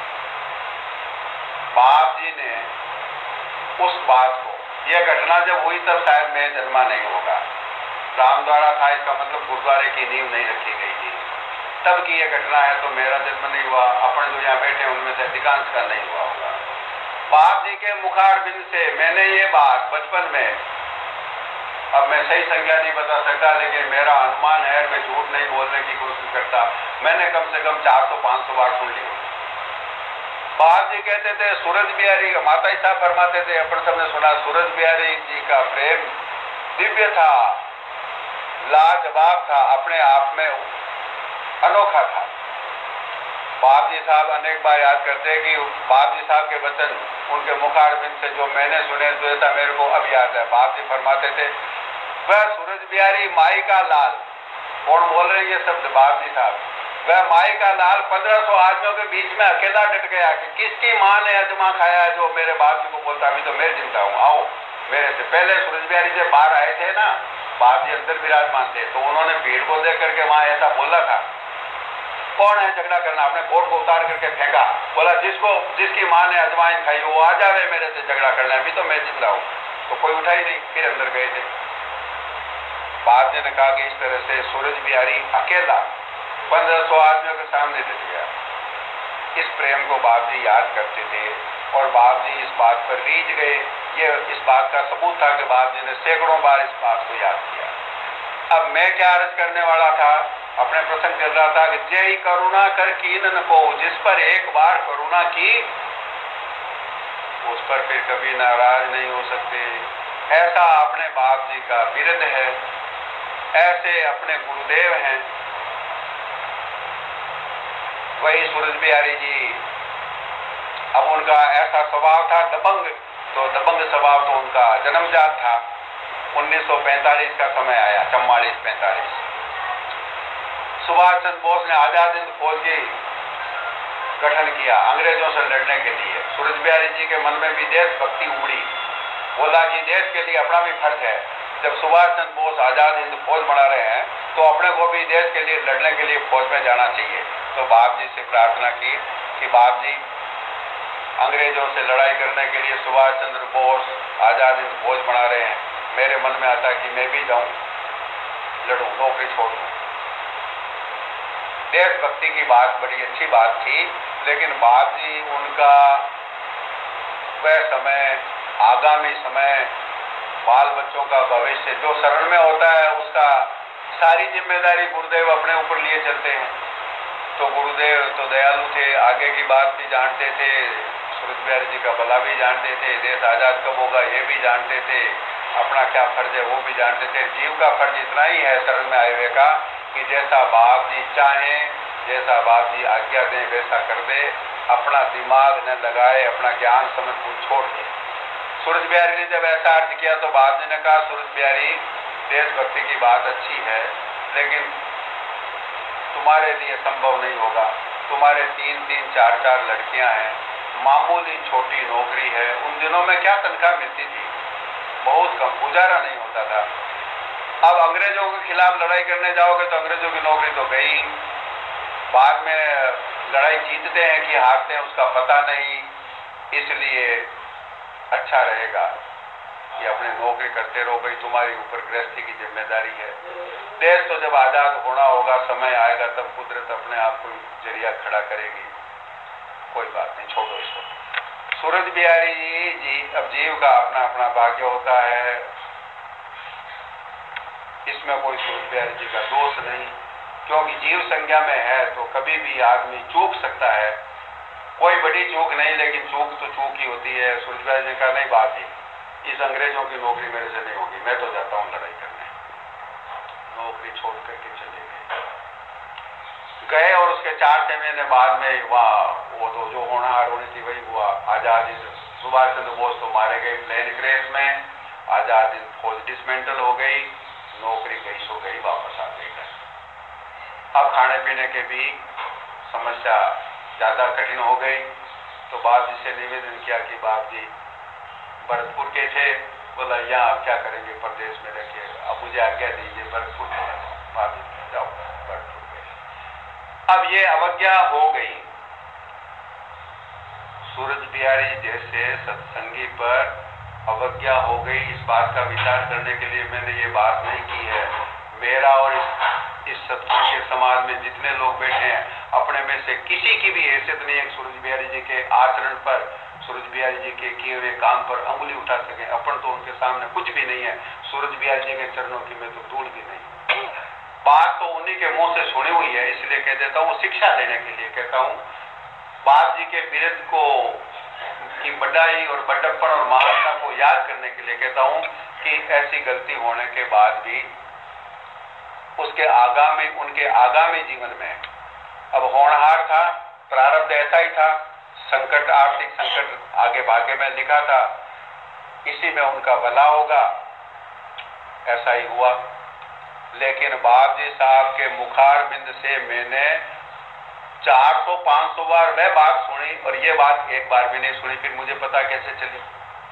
बाप जी ने उस बात को, यह घटना जब हुई तब शायद मैं जन्मा नहीं होगा, रामद्वारा था, इसका मतलब गुरुद्वारे की नींव नहीं रखी गई थी, तब की यह घटना है, तो मेरा जन्म नहीं हुआ। अपन जो यहाँ बैठे उनमें से अधिकांश का नहीं हुआ होगा। बाप जी के मुखारबिंद से मैंने ये बात बचपन में, अब मैं सही संख्या नहीं बता सकता, लेकिन मेरा अनुमान है, मैं झूठ नहीं बोलने की कोशिश करता, मैंने कम से कम 400-500 बार सुन ली। बाप जी कहते थे सूरज बिहारी, माता साहब फरमाते थे, अपन सबने सुना, सूरज बिहारी जी का प्रेम दिव्य था, लाजवाब था, अपने आप में अनोखा था। बाप जी साहब अनेक बार याद करते हैं कि बाप जी साहब के वचन उनके मुखारबिंद से जो मैंने सुने जो ऐसा मेरे को अब याद है। बाप जी फरमाते थे, वह सूरज बिहारी माई का लाल, कौन बोल रहे हैं ये शब्द? बाप जी साहब। वह माई का लाल 1500 आदमियों के बीच में अकेला डट गया कि किसकी माँ ने अजमा खाया, जो मेरे बाप जी को बोलता अभी तो मैं जिंदा हूँ, आओ मेरे से। पहले सूरज बिहारी से बाहर आए थे ना, बाप जी अंदर विराजमान थे, तो उन्होंने भीड़ को देख करके वहां ऐसा बोला था, कौन है झगड़ा करना? अपने कोट को उतार करके फेंका, बोला जिसकी माँ ने अजवाइन खाई वो आ जावे मेरे से झगड़ा करना, अभी तो मैं जिंदा हूँ। तो कोई उठा ही नहीं, फिर अंदर गए थे। बाप जी ने कहा कि इस तरह से सूरज बिहारी अकेला 1500 आदमियों के सामने डट गया। इस प्रेम को बाप जी याद करते थे और बाप जी इस बात पर रीझ गए। ये इस बात का सबूत था कि बाप जी ने सैकड़ों बार इस बात को याद किया। अब मैं क्या अर्ज करने वाला था, अपने प्रसंग चल रहा था कि जय करुणा कर कीनन को, जिस पर एक बार करुणा की उस पर फिर कभी नाराज नहीं हो सकते। ऐसा अपने बाप जी का बिरद है, ऐसे अपने गुरुदेव हैं। वही सूरज बिहारी जी, अब उनका ऐसा स्वभाव था दबंग, तो दबंग स्वभाव तो उनका जन्मजात था। 1945 का समय आया, 44-45, सुभाष चंद्र बोस ने आजाद हिंद फौज की गठन किया अंग्रेजों से लड़ने के लिए। सूरज बिहारी जी के मन में भी देशभक्ति उमड़ी, बोला कि देश के लिए अपना भी फर्ज है। जब सुभाष चंद्र बोस आजाद हिंद फौज बना रहे हैं तो अपने को भी देश के लिए लड़ने के लिए फौज में जाना चाहिए। तो बाप जी से प्रार्थना की कि बाप जी, अंग्रेजों से लड़ाई करने के लिए सुभाष चंद्र बोस आजाद हिंद फौज बना रहे हैं, मेरे मन में आता कि मैं भी जाऊं, लड़ूं, नौकरी छोड़ दूं। देशभक्ति की बात बड़ी अच्छी बात थी, लेकिन बाप जी उनका वह समय, आगामी समय, बाल बच्चों का भविष्य जो शरण में होता है उसका सारी जिम्मेदारी गुरुदेव अपने ऊपर लिए चलते हैं। तो गुरुदेव तो दयालु थे, आगे की बात भी जानते थे, सूरज बिहारी जी का भला भी जानते थे, देश आजाद कब होगा ये भी जानते थे, अपना क्या फर्ज है वो भी जानते थे। जीव का फर्ज इतना ही है शरण में आए हुए का कि जैसा बाप जी चाहें, जैसा बाप जी आज्ञा दें वैसा कर दे, अपना दिमाग न लगाए, अपना ज्ञान समझ को छोड़ दे। सूरज बिहारी ने जब ऐसा अर्ज किया तो बाप जी ने कहा, सूरज बिहारी देशभक्ति की बात अच्छी है, लेकिन तुम्हारे लिए संभव नहीं होगा। तुम्हारे 3-3, 4-4 लड़कियां हैं, मामूली छोटी नौकरी है। उन दिनों में क्या तनख्वाह मिलती थी? बहुत कम, गुजारा नहीं होता था। अब अंग्रेजों के खिलाफ लड़ाई करने जाओगे तो अंग्रेजों की नौकरी तो गई, बाद में लड़ाई जीतते हैं कि हारते हैं उसका पता नहीं। इसलिए अच्छा रहेगा कि अपनी नौकरी करते रहो, भाई तुम्हारे ऊपर गृहस्थी की जिम्मेदारी है। देश तो जब आजाद होना होगा, समय आएगा, तब कुदरत अपने आप को जरिया खड़ा करेगी, कोई बात नहीं, छोड़ो इसको। सूरज बिहारी जी, अब जीव का अपना अपना भाग्य होता है, इसमें कोई सूरज बिहारी जी का दोष नहीं, क्योंकि जीव संज्ञा में है तो कभी भी आदमी चूक सकता है। कोई बड़ी चूक नहीं, लेकिन चूक तो चूक ही होती है। सूरज बिहारी जी का नहीं, बात जी इस अंग्रेजों की नौकरी मेरे से नहीं होगी, मैं तो जाता हूँ लड़ाई करने। नौकरी छोड़ करके चले गए और उसके 4-6 महीने बाद में वहाँ वो तो जो होनहार होनी थी वही हुआ। आजादी सुभाष चंद्र बोस तो मारे गए प्लेन क्रैश में, आजादी फौज डिसमेंटल हो गई, नौकरी गई सो गई, वापस आ गई घर। अब खाने पीने के भी समस्या ज्यादा कठिन हो गई, तो बाप जी से निवेदन किया कि बाप जी भरतपुर के थे, बोला यहाँ आप क्या करेंगे, प्रदेश में रखिए, अब मुझे आज्ञा दीजिए भरतपुर में बाप जी जाओ भरतपुर में। अब ये अवज्ञा हो गई। सूरज बिहारी जैसे सत्संगी पर अवज्ञा हो गई, इस बात का विचार करने के लिए मैंने ये बात नहीं की है। मेरा और इस सत्संग के समाज में जितने लोग बैठे हैं, अपने में से किसी की भी हैसियत नहीं है सूरज बिहारी जी के आचरण पर, सूरज बिहारी जी के किए हुए काम पर अंगुली उठा सके। अपन तो उनके सामने कुछ भी नहीं है, सूरज बिहारी जी के चरणों की मैं तो धूल भी नहीं। बात तो उन्हीं के मुंह से सुनी हुई है, इसलिए कह देता हूँ, शिक्षा लेने के लिए कहता हूँ। बाप जी के बिरद को की बड़ाई और बड़प्पन और महानता को याद करने के लिए कहता हूँ कि ऐसी गलती होने के बाद भी उसके उनके आगामी जीवन में, अब होनहार था प्रारब्ध ऐसा ही था, संकट, आर्थिक संकट आगे भाग्य में लिखा था, इसी में उनका भला होगा, ऐसा ही हुआ। लेकिन बाप जी साहब के मुखार बिंद से मैंने 400-500 बार वह बात सुनी और ये बात एक बार भी नहीं सुनी। फिर मुझे पता कैसे चली?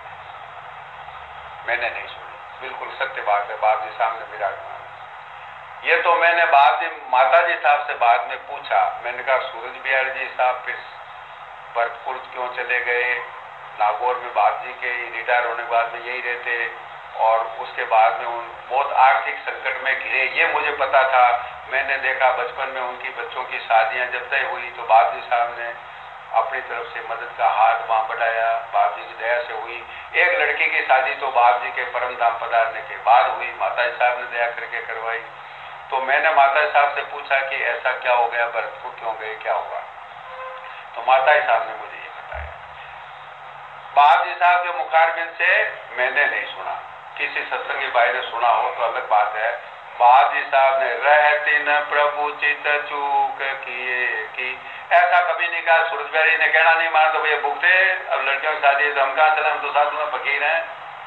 मैंने नहीं सुनी, बिल्कुल सत्य बात है। बाप जी सामने विराजमान। ये तो मैंने बाद में माता जी साहब से बाद में पूछा। मैंने कहा सूरज बिहारी जी साहब फिर भरतपुर क्यों चले गए? नागौर में बाप जी के रिटायर होने के बाद में यही रहते और उसके बाद में उन बहुत आर्थिक संकट में घिरे, ये मुझे पता था। मैंने देखा बचपन में उनकी बच्चों की शादियां जब तय हुई तो बाप जी साहब ने अपनी तरफ से मदद का हाथ वहां बढ़ाया, बाप जी की दया से हुई। एक लड़की की शादी तो बाप जी के परम धाम पधारने के बाद हुई, माता जी साहब ने दया करके करवाई। तो मैंने माता जी साहब से पूछा कि ऐसा क्या हो गया, भरतपुर क्यों गए, क्या हुआ? तो माता जी साहब ने मुझे ये बताया। बाप जी साहब के मुखारबिंद से मैंने नहीं सुना, किसी सत्संगी भाई ने सुना हो तो अलग बात है। बाप जी साहब ने रहती न प्रभु चित चूक किए की, ऐसा कभी नहीं कहा। सूरज बिहारी ने कहना नहीं माना तो भैया भुगते, अब लड़कियों की शादी है तो हम कहां चले, हम तो साधु में फकीर हैं।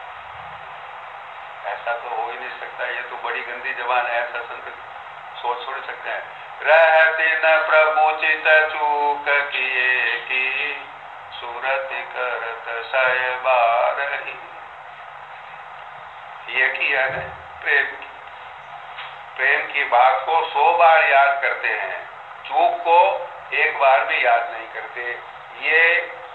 ऐसा तो हो ही नहीं सकता, ये तो बड़ी गंदी जबान है, ऐसा संत सोच छोड़ सकते हैं। रहती न प्रभु चित चूक किए की, सूरत करत सायबार ही। ये किया है प्रेम की बात को 100 बार याद करते हैं, चूक को एक बार भी याद नहीं करते। ये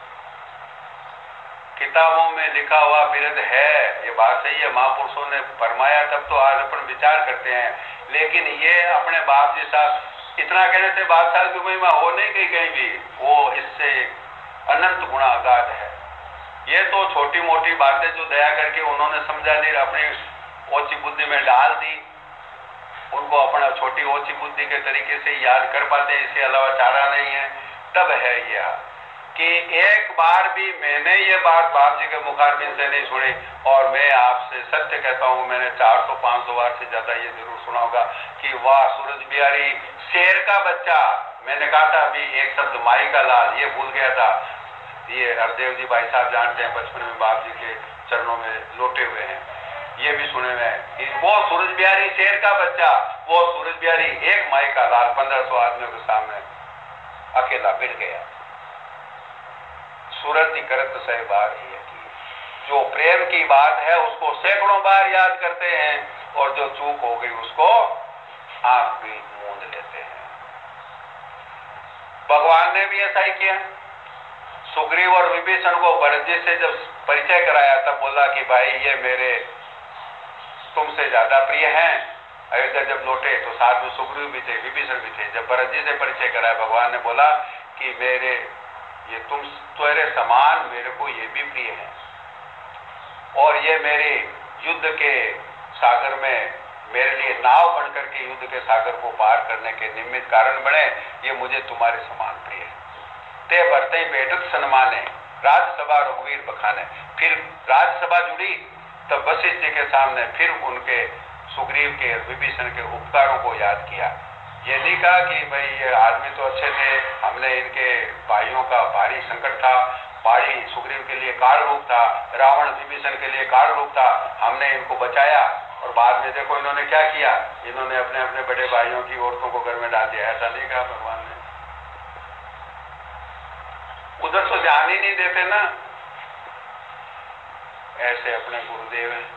किताबों में लिखा हुआ बिरद है, ये बात सही है, महापुरुषों ने फरमाया, तब तो आज अपन विचार करते हैं। लेकिन ये अपने बाप जी साहब इतना कहने से बात साहब की महिमा हो नहीं गई कहीं भी, वो इससे अनंत गुणा अगाध है। ये तो छोटी मोटी बातें जो दया करके उन्होंने समझा दी, अपनी ओछी बुद्धि में डाल दी, उनको अपना छोटी ओछी बुद्धि के तरीके से याद कर पाते हैं, इसके अलावा चारा नहीं है। तब है यह कि एक बार भी मैंने ये बात बाप जी के मुखारबिंद से नहीं सुनी। और मैं आपसे सत्य कहता हूं, मैंने 400-500 बार से ज्यादा ये जरूर सुना होगा कि वाह सूरज बिहारी शेर का बच्चा। मैंने कहा था अभी एक शब्द माई का लाल, ये भूल गया था। ये हरदेव जी भाई साहब जानते हैं, बचपन में बाप जी के चरणों में लोटे हुए हैं, ये भी सुने हुए हैं। वो सूरज बिहारी शेर का बच्चा, वो सूरज बिहारी एक माई का लाल 1500 आदमियों के सामने अकेला बिड़ गया। सूरत की करत सही बार ही है कि जो प्रेम की बात है उसको सैकड़ों बार याद करते हैं और जो चूक हो गई उसको आंख भी मूंद लेते हैं। भगवान ने भी ऐसा ही किया। सुग्रीव और विभीषण को भरत जी से जब परिचय कराया तब बोला कि भाई ये मेरे तुमसे ज्यादा प्रिय हैं। अयोध्या जब लौटे तो साथ में सुग्रीव भी थे, विभीषण भी थे। जब भरत जी से परिचय कराया भगवान ने बोला कि मेरे ये तुम तेरे समान मेरे को ये भी प्रिय है और ये मेरे युद्ध के सागर में मेरे लिए नाव बनकर के युद्ध के सागर को पार करने के निमित्त कारण बने, ये मुझे तुम्हारे समान प्रिय है। ते भरते बैठक सन्माने, राज्यसभा रघुवीर बखाने। फिर राज्यसभा जुड़ी तब वशिष्ठ जी के सामने फिर उनके सुग्रीव के विभीषण के उपकारों को याद किया। ये नहीं कहा कि भाई ये आदमी तो अच्छे थे, हमने इनके भाइयों का भारी संकट था, भाई सुग्रीव के लिए काल रूप था, रावण विभीषण के लिए काल रूप था, हमने इनको बचाया और बाद में देखो इन्होंने क्या किया, इन्होंने अपने अपने बड़े भाइयों की औरतों को घर में डाल दिया। ऐसा नहीं कहा भगवान ने। उधर तो ध्यान ही नहीं देते ना, ऐसे अपने गुरुदेव हैं।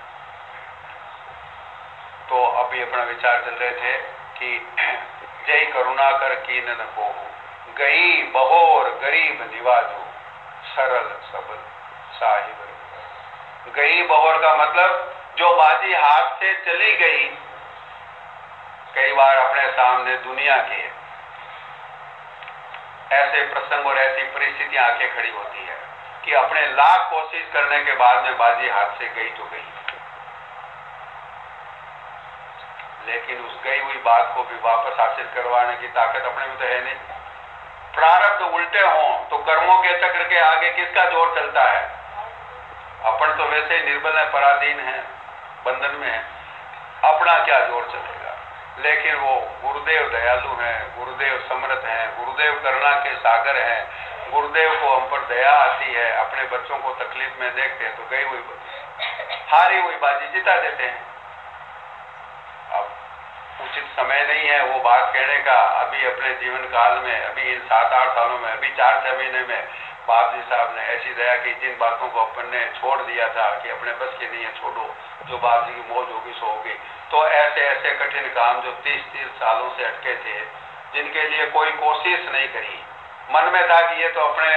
तो अभी अपना विचार चल रहे थे कि जय करुणा कर कीन को गई बहोर गरीब निवाजो सरल सबल साहिब। गई बहोर का मतलब जो बाजी हाथ से चली गई। कई बार अपने सामने दुनिया के ऐसे प्रसंग और ऐसी परिस्थितियां आके खड़ी होती है कि अपने लाख कोशिश करने के बाद में बाजी हाथ से गई तो गई, लेकिन उस गई हुई बात को भी वापस हासिल करवाने की ताकत अपने में तो है नहीं। प्रारब्ध उल्टे हों तो कर्मों के चक्र के आगे किसका जोर चलता है? अपन तो वैसे ही निर्बल है, पराधीन है, बंधन में है, अपना क्या जोर चलेगा। लेकिन वो गुरुदेव दयालु हैं, गुरुदेव समर्थ हैं, गुरुदेव करुणा के सागर हैं। गुरुदेव को हम पर दया आती है, अपने बच्चों को तकलीफ में देखते हैं तो गई हुई हारी हुई बाजी जिता देते हैं। अब उचित समय नहीं है वो बात कहने का अभी अपने जीवन काल में, अभी इन 7-8 सालों में, अभी 4-6 महीने में बाप जी साहब ने ऐसी दया की, जिन बातों को अपन ने छोड़ दिया था कि अपने बस की नहीं है छोड़ो, जो बाप जी की मौज होगी सो होगी। तो ऐसे ऐसे कठिन काम जो 30-30 सालों से अटके थे, जिनके लिए कोई कोशिश नहीं करी, मन में था कि ये तो अपने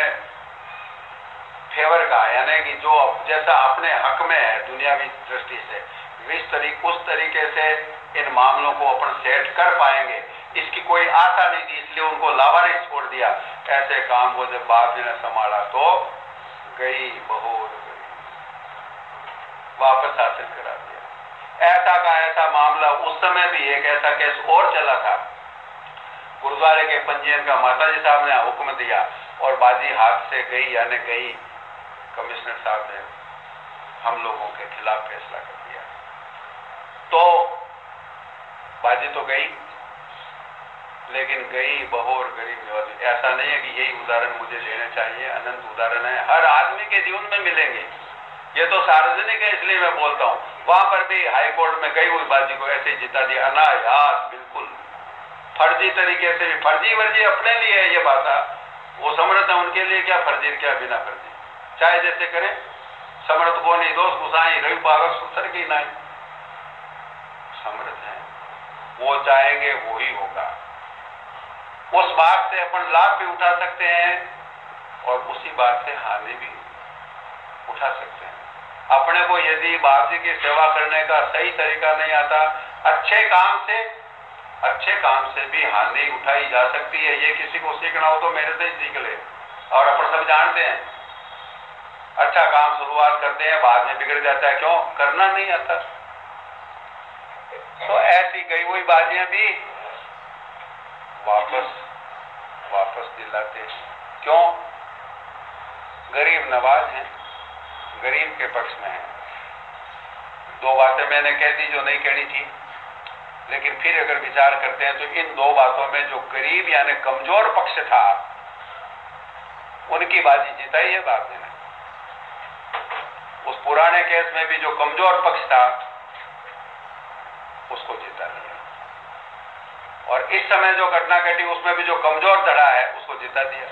फेवर का, यानी कि जो जैसा अपने हक में है दुनियावी दृष्टि से, उस तरीके से इन मामलों को अपन सेट कर पाएंगे, इसकी कोई आशा नहीं थी, इसलिए उनको लावारिस छोड़ दिया। ऐसे काम को जब बाप जी ने संभाला तो गई बहोर वापस हासिल करा दिया। ऐसा का ऐसा मामला उस समय भी एक ऐसा केस और चला था। गुरुद्वारे के पंजीयन का माताजी साहब ने हुक्म दिया और बाजी हाथ से गई, यानी गई, कमिश्नर साहब ने हम लोगों के खिलाफ फैसला कर दिया। तो बाजी तो गई, लेकिन गई बहोर गरीब निवासी। ऐसा नहीं है कि यही उदाहरण मुझे लेने चाहिए, अनंत उदाहरण है, हर आदमी के जीवन में मिलेंगे। ये तो सार्वजनिक है इसलिए मैं बोलता हूं। वहां पर भी हाईकोर्ट में गई हुई बाजी को ऐसे ही जिता दिया, अनायास, बिल्कुल फर्जी तरीके से भी। फर्जी वर्जी अपने लिए है ये बात, वो समर्थ है, उनके लिए क्या फर्जी क्या बिना फर्जी, चाहे जैसे करें। समर्थ को नहीं दोष गुसाई रवि बागत सुतर की नहीं, समर्थ है, वो चाहेंगे वो ही होगा। उस बात से अपन लाभ भी उठा सकते हैं और उसी बात से हानि भी उठा सकते हैं। अपने को यदि बाप जी की सेवा करने का सही तरीका नहीं आता, अच्छे काम से भी हानि उठाई जा सकती है। ये किसी को सीखना हो तो मेरे से ही सीख ले। और अपन सब जानते हैं, अच्छा काम शुरुआत करते हैं, बाद में बिगड़ जाता है, क्यों? करना नहीं आता। तो ऐसी गई हुई बाजियां भी वापस दिलाते। क्यों? गरीब नवाज हैं, गरीब के पक्ष में है। दो बातें मैंने कह दी जो नहीं कहनी थी, लेकिन फिर अगर विचार करते हैं तो इन दो बातों में जो गरीब यानी कमजोर पक्ष था, उनकी बाजी जिताई है बाप जी ने। उस पुराने केस में भी जो कमजोर पक्ष था उसको जिता दिया, और इस समय जो घटना घटी उसमें भी जो कमजोर धड़ा है उसको जिता दिया।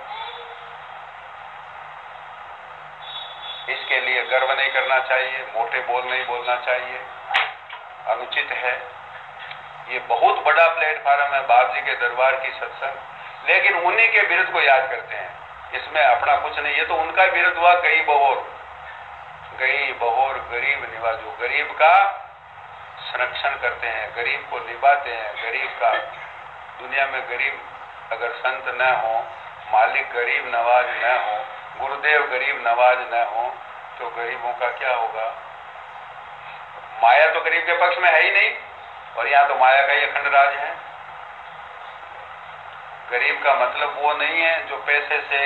इसके लिए गर्व नहीं करना चाहिए, मोटे बोल नहीं बोलना चाहिए, अनुचित है। ये बहुत बड़ा प्लेटफार्म है बाप जी के दरबार की सत्संग, लेकिन उन्हीं के विरुद्ध को याद करते हैं, इसमें अपना कुछ नहीं। ये तो उनका विरुद्ध हुआ, गई बहोर गरीब निवाज, जो गरीब का संरक्षण करते हैं, गरीब को निभाते हैं। गरीब का, दुनिया में गरीब अगर संत न हो, मालिक गरीब नवाज न हो, गुरुदेव गरीब नवाज न हो, तो गरीबों का क्या होगा? माया तो गरीब के पक्ष में है ही नहीं, और यहां तो माया का ही अखंड राज है। गरीब का मतलब वो नहीं है जो पैसे से,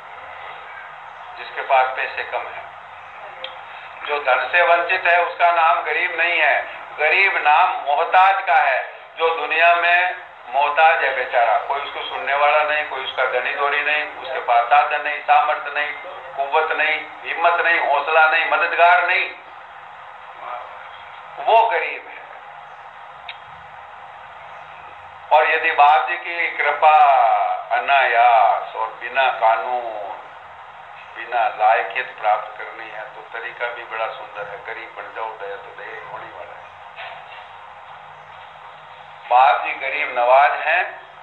जिसके पास पैसे कम है, जो धन से वंचित है, उसका नाम गरीब नहीं है। गरीब नाम मोहताज का है, जो दुनिया में मोहताज है बेचारा, कोई उसको सुनने वाला नहीं, कोई उसका धनी धोरी नहीं, उसके पास साधन नहीं, सामर्थ्य नहीं, कुव्वत नहीं, हिम्मत नहीं, हौसला नहीं, मददगार नहीं, वो गरीब है। और यदि बाप जी की कृपा अनायास और बिना कानून, बिना लायकियत प्राप्त करनी है तो तरीका भी बड़ा सुंदर है। गरीब बन जाओ, दया तो दया होने वाला है। बाप जी गरीब नवाज हैं।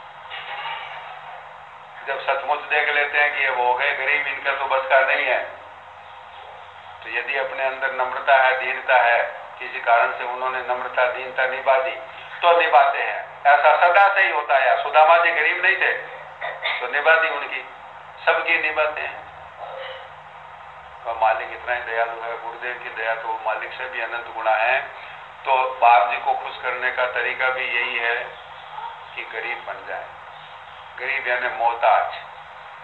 जब सचमुच देख लेते हैं कि ये वो गए गरीब, इनका तो बस का नहीं है, तो यदि अपने अंदर नम्रता है, दीनता है, किसी कारण से उन्होंने नम्रता दीनता निभा दी तो निभाते हैं। ऐसा सदा से ही होता है। सुदामा जी गरीब नहीं थे तो निभा दी उनकी, सबकी निभाते हैं। और मालिक इतना ही दयालु है, गुरुदेव की दया तो मालिक से भी अनंत गुणा है। तो बाप जी को खुश करने का तरीका भी यही है कि गरीब बन जाए। गरीब यानी मोहताज,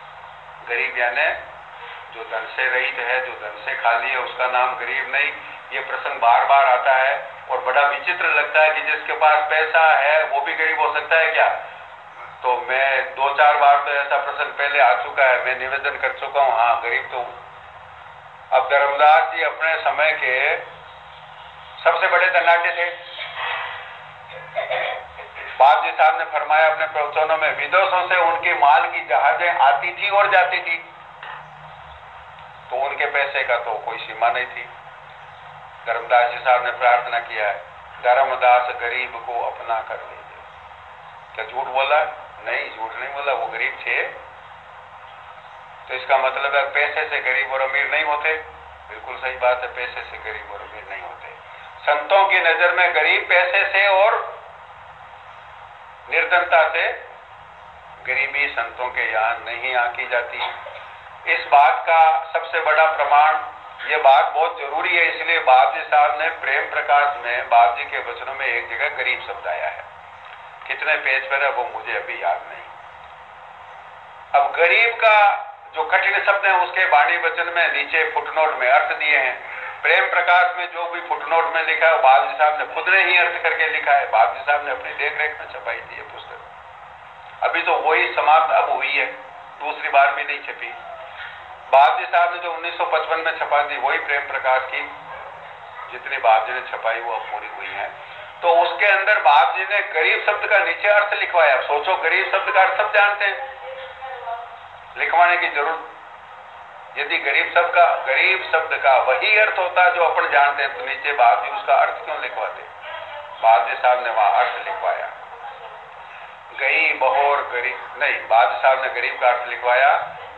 गरीब यानी जो धन से रहित है, जो धन से खाली है, उसका नाम गरीब नहीं। ये प्रसंग बार बार आता है और बड़ा विचित्र लगता है कि जिसके पास पैसा है वो भी गरीब हो सकता है क्या? तो मैं 2-4 बार तो ऐसा प्रसंग पहले आ चुका है, मैं निवेदन कर चुका हूं, हाँ गरीब तो हूं। अब धर्मदास जी अपने समय के सबसे बड़े धनाढ्य थे। बाप जी साहब ने फरमाया अपने प्रवचनों में, विदेशों से उनके माल की जहाजें आती थी और जाती थी, तो उनके पैसे का तो कोई सीमा नहीं थी। धर्मदास जी साहब ने प्रार्थना किया है, धर्मदास गरीब को अपना कर लीजिए। क्या झूठ बोला? नहीं, झूठ नहीं बोला, वो गरीब थे। तो इसका मतलब है पैसे से गरीब और अमीर नहीं होते। बिल्कुल सही बात है, पैसे से गरीब और अमीर नहीं होते। संतों की नजर में गरीब पैसे से और निर्धनता से, गरीबी संतों के यहाँ नहीं आंकी जाती। इस बात का सबसे बड़ा प्रमाण, ये बात बहुत जरूरी है, इसलिए बाप जी साहब ने प्रेम प्रकाश में बाप जी के वचनों में एक जगह गरीब शब्द आया है। कितने पेज पर है वो मुझे अभी याद नहीं। अब गरीब का जो कठिन शब्द है उसके वाणी वचन में नीचे फुटनोट में अर्थ दिए हैं। प्रेम प्रकाश में जो भी फुटनोट में लिखा है बाप जी साहब ने खुद ने ही अर्थ करके लिखा है। बाप जी साहब ने अपनी देख रेख में छपाई थी ये पुस्तक। अभी तो वही समाप्त अब हुई है, दूसरी बार भी नहीं छपी। बाप जी साहब ने जो 1955 में छपा दी वही प्रेम प्रकाश की जितनी बाप जी ने छपाई वो अब पूरी हुई है। तो उसके अंदर बाप जी ने गरीब शब्द का नीचे अर्थ लिखवाया। सोचो, गरीब शब्द का अर्थ सब जानते हैं, लिखवाने की जरूरत, यदि गरीब शब्द का वही अर्थ होता जो अपन जानते हैं तो नीचे बाप जी उसका अर्थ क्यों लिखवाते? बाप जी साहब ने वहां अर्थ लिखवाया, गई बहोर गरीब नहीं, बाप जी साहब ने गरीब का अर्थ लिखवाया,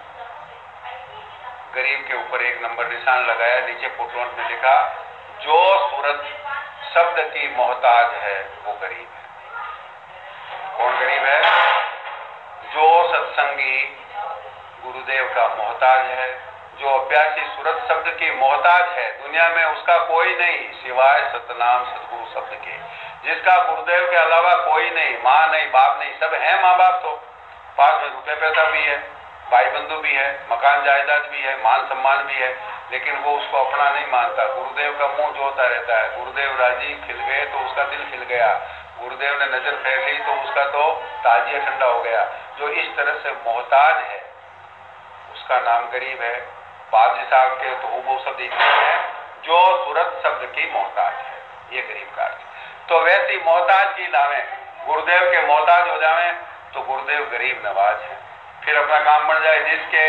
गरीब के ऊपर एक नंबर निशान लगाया, नीचे फुटनोट में लिखा, जो सूरत शब्द की मोहताज है वो गरीब है। कौन गरीब है? जो सत्संगी गुरुदेव का मोहताज है, जो अभ्यासी सूरत शब्द की मोहताज है, दुनिया में उसका कोई नहीं सिवाय सतनाम सतगुरु शब्द के, जिसका गुरुदेव के अलावा कोई नहीं, माँ नहीं, बाप नहीं, सब है माँ बाप, तो पास में रुपये पैसा भी है, भाई बंधु भी है, मकान जायदाद भी है, मान सम्मान भी है, लेकिन वो उसको अपना नहीं मानता। गुरुदेव का मुंह जोता रहता है, गुरुदेव राजी खिल गए तो उसका दिल खिल गया, गुरुदेव ने नजर फेर ली तो उसका तो ताजिया ठंडा हो गया। जो इस तरह से मोहताज है उसका नाम गरीब है। बाप जी साहब के तो वो शब्द इतने हैं, जो सूरत शब्द की मोहताज है, ये गरीब का अर्थ। तो वैसी मोहताज की लावे, गुरुदेव के मोहताज हो जावे तो गुरुदेव गरीब नवाज है। फिर अपना काम बन जाए, जिसके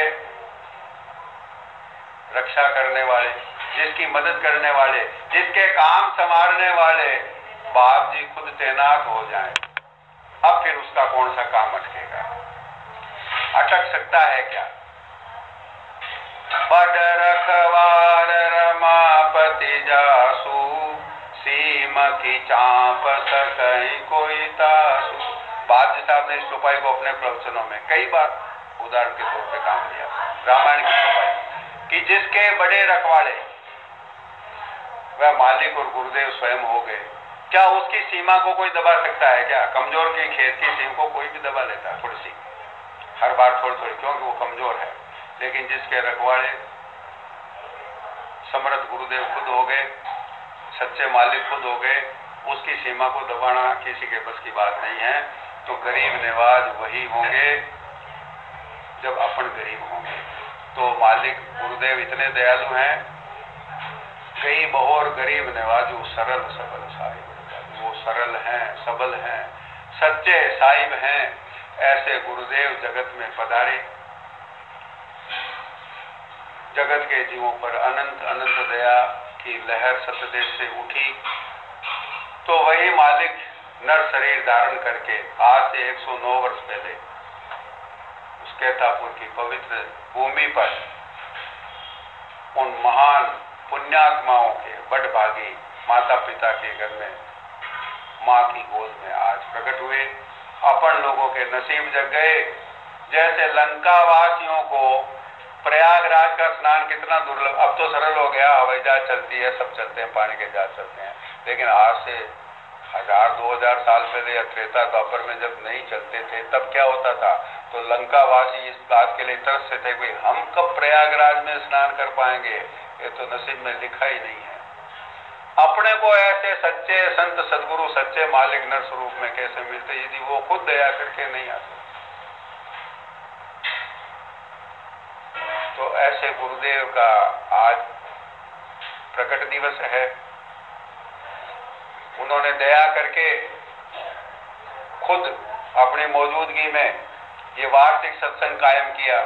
रक्षा करने वाले, जिसकी मदद करने वाले, जिसके काम संवारने वाले बाप जी खुद तैनात हो जाएं, अब फिर उसका कौन सा काम अटकेगा? अटक सकता है क्या? बड़ रखवार रमापति जासु, सीम की चांप सकई कोई तासु। बाप जी साहब ने इस चौपाई को अपने प्रवचनों में कई बार उदाहरण के तौर पे काम लिया। रामायण की चौपाई कि जिसके बड़े रखवाले वह मालिक और गुरुदेव स्वयं हो गए, क्या उसकी सीमा को कोई दबा सकता है क्या? कमजोर की खेत की सीम को कोई भी दबा लेता है थोड़ी सी, हर बार थोड़ी थोड़ी, क्योंकि वो कमजोर है। लेकिन जिसके रखवाले समर्थ गुरुदेव खुद हो गए, सच्चे मालिक खुद हो गए, उसकी सीमा को दबाना किसी के बस की बात नहीं है। तो गरीब नवाज वही होंगे जब अपन गरीब होंगे। तो मालिक गुरुदेव इतने दयालु हैं, कई बहोर गरीब नवाजू सरल सबल साहिब, वो सरल हैं, सबल हैं, सच्चे साहिब हैं। ऐसे गुरुदेव जगत में पधारे, जगत के जीवों पर अनंत अनंत दया की लहर सतदेश से उठी। तो वही मालिक नर शरीर धारण करके आज से 109 वर्ष पहले उस कैथापुर की पवित्र भूमि पर उन महान पुण्यात्माओं के बड़भागी माता पिता के घर में माँ की गोद में आज प्रकट हुए। अपन लोगों के नसीब जग गए। जैसे लंका वासियों को प्रयागराज का स्नान कितना दुर्लभ, अब तो सरल हो गया, हवाई जहाज चलती है, सब चलते हैं, पानी के जहाज चलते हैं, लेकिन आज से 1000-2000 साल पहले या त्रेता द्वापर में जब नहीं चलते थे तब क्या होता था? तो लंकावासी इस बात के लिए तरसते थे कि हम कब प्रयागराज में स्नान कर पाएंगे, ये तो नसीब में लिखा ही नहीं है। अपने को ऐसे सच्चे संत सदगुरु सच्चे मालिक नर स्वरूप में कैसे मिलते यदि वो खुद दया करके नहीं आते। तो ऐसे गुरुदेव का आज प्रकट दिवस है। उन्होंने दया करके खुद अपनी मौजूदगी में ये वार्षिक सत्संग कायम किया।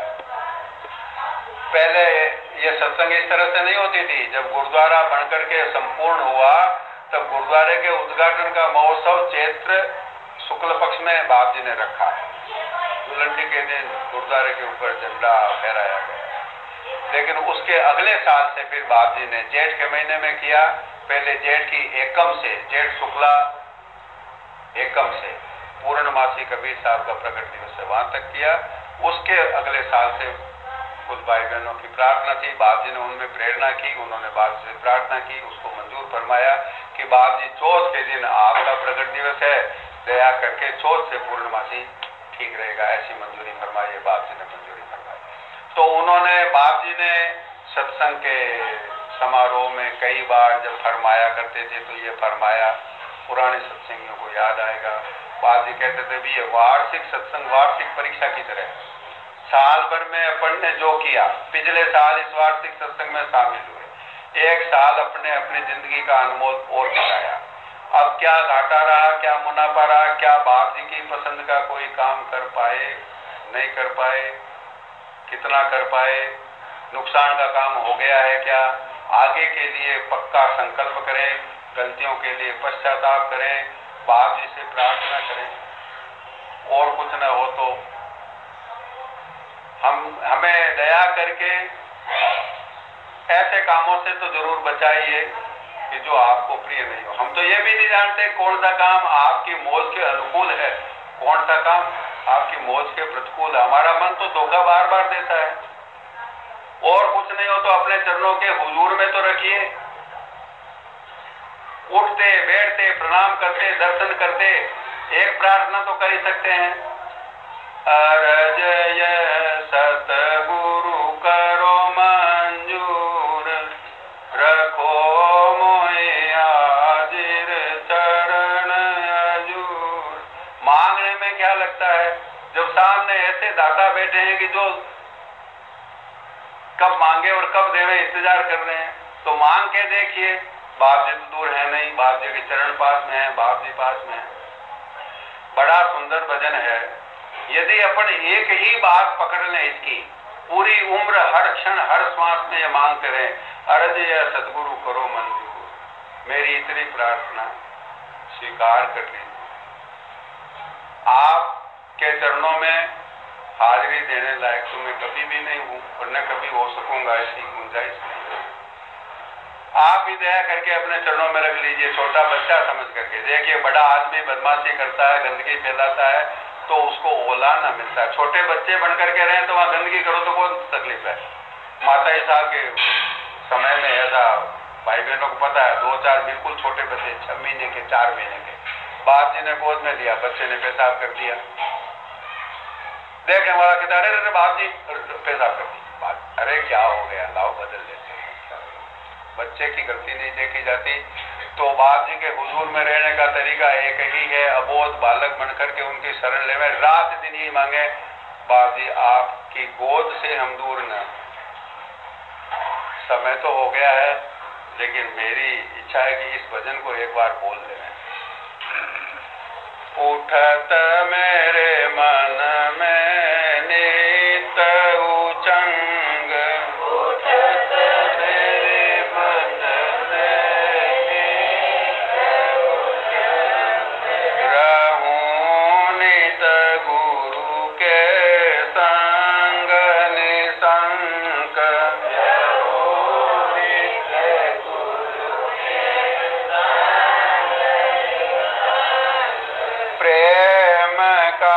पहले ये सत्संग इस तरह से नहीं होती थी। जब गुरुद्वारा बनकर के संपूर्ण हुआ तब गुरुद्वारे के उद्घाटन का महोत्सव चैत्र शुक्ल पक्ष में बाप जी ने रखा। दुलंडी के दिन गुरुद्वारे के ऊपर झंडा फहराया गया। लेकिन उसके अगले साल से फिर बाप जी ने जेठ के महीने में किया। पहले जेठ की एकम से, जेठ शुक्ला एकम से पूर्णमासी कबीर साहब का प्रकट दिवस है वहां तक किया। उसके अगले साल से कुछ भाई बहनों की प्रार्थना थी, बाप जी ने उनमें प्रेरणा की, उन्होंने बाप जी से प्रार्थना की, उसको मंजूर फरमाया कि बाप जी चौथ के दिन आपका प्रकट दिवस है, दया करके चौथ से पूर्णमासी ठीक रहेगा, ऐसी मंजूरी फरमाई है। बाप जी ने मंजूरी फरमाई। तो उन्होंने, बाप जी ने सत्संग के समारोह में कई बार जब फरमाया करते थे तो ये फरमाया पुराने सत्संगियों को याद आएगा। बाप जी कहते थे भी ये वार्षिक सत्संग वार्षिक परीक्षा की तरह, साल भर में अपन ने जो किया, पिछले साल इस वार्षिक सत्संग में शामिल हुए, एक साल अपने अपनी जिंदगी का अनमोल और दिखाया। अब क्या घाटा रहा, क्या मुनाफा रहा, क्या बाप जी की पसंद का कोई काम कर पाए, नहीं कर पाए, कितना कर पाए, नुकसान का काम हो गया है क्या, आगे के लिए पक्का संकल्प करें, गलतियों के लिए पश्चाताप करें, बाप जी से प्रार्थना करें। और कुछ न हो तो हमें दया करके ऐसे कामों से तो जरूर बचाइए कि जो आपको प्रिय नहीं हो। हम तो ये भी नहीं जानते कौन सा काम आपकी मौज के अनुकूल है, कौन सा काम आपकी मौज के प्रतिकूल है। हमारा मन तो धोखा बार बार देता है। और कुछ नहीं हो तो अपने चरणों के हुजूर में तो रखिए, उठते बैठते प्रणाम करते दर्शन करते एक प्रार्थना तो कर ही सकते हैं, अरज सतगुरु करो मंजूर, रखो मोहे हाजिर चरण हजूर। मांगने में क्या लगता है, जब सामने ऐसे दाता बैठे हैं कि जो कब मांगे और कब देवे इंतजार कर रहे हैं, तो मांग के देखिए। बाप जी तो दूर है नहीं, बाप जी के चरण पास में है, बाप जी पास में है। बड़ा सुंदर भजन है। यदि अपन एक ही बात पकड़ लें इसकी, पूरी उम्र हर क्षण हर श्वास में ये मांग करें, अरज या सदगुरु करो मंजूर, मेरी इतनी प्रार्थना स्वीकार कर लीजिए। आपके चरणों में हाजिरी देने लायक तो मैं कभी भी नहीं हूं और न कभी हो सकूंगा, ऐसी गुंजाइश नहीं। आप ही दया करके अपने चरणों में रख लीजिए, छोटा बच्चा समझ करके। देखिए बड़ा आदमी बदमाशी करता है, गंदगी फैलाता है तो उसको ओला ना मिलता है। छोटे बच्चे बन करके रहे तो वहां गंदगी करो तो कौन तकलीफ है। माता साहब के समय में ऐसा भाई बहनों को पता है, 2-4 बिल्कुल छोटे बच्चे 6 महीने के 4 महीने के, बाप जी ने गोद में लिया, बच्चे ने पेशाब कर दिया। देखने वाला कहता अरे बाप जी पेशाब कर दी, अरे क्या हो गया, लाओ बदल देते हैं। बच्चे की गलती नहीं देखी जाती। तो बाप जी के हुजूर में रहने का तरीका एक ही है, अबोध बालक बनकर के उनकी शरण लेवे, रात दिन ही मांगे, बाप जी आपकी गोद से हम दूर न। समय तो हो गया है लेकिन मेरी इच्छा है कि इस भजन को एक बार बोल दें। उठत मेरे मन में नित उचंग, उठत मेरे मन में रहूं नित गुरु के संग निसंक, प्रेम का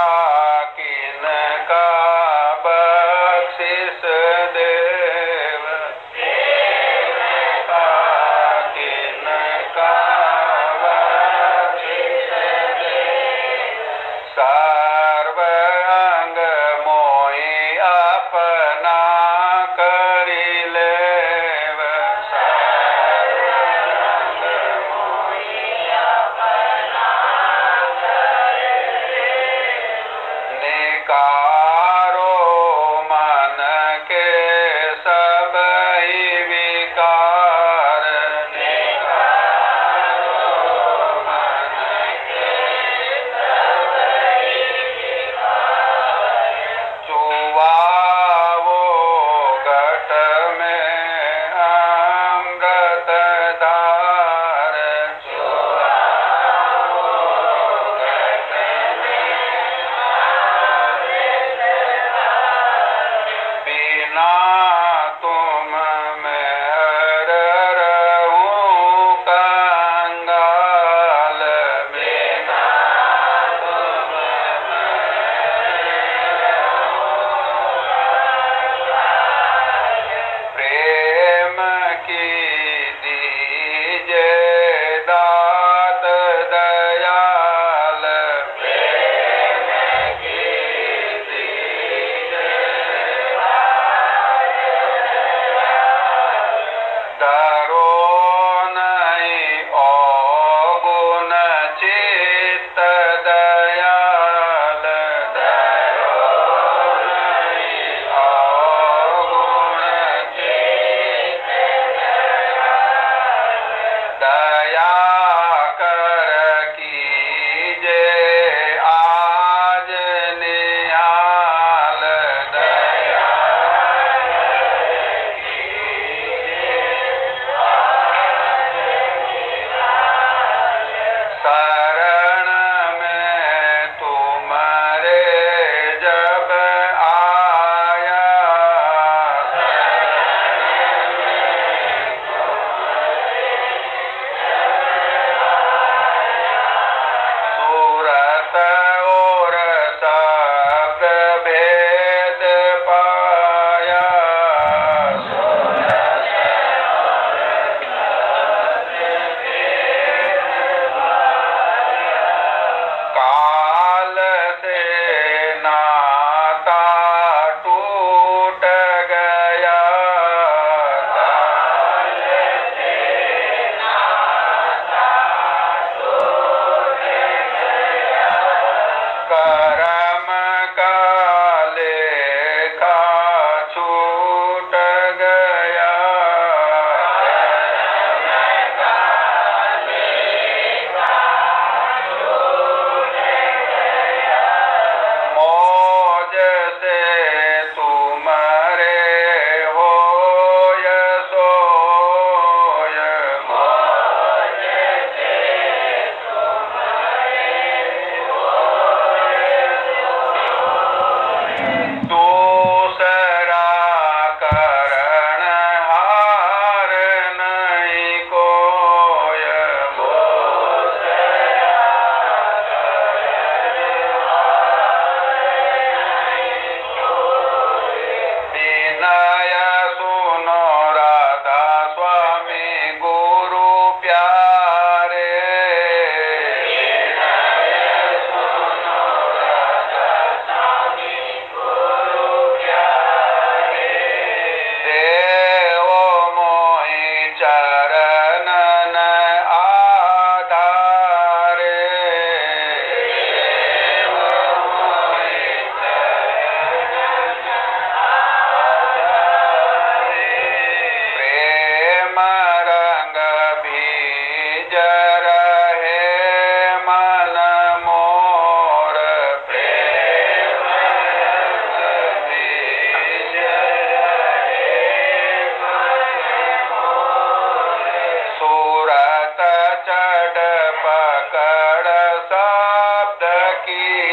की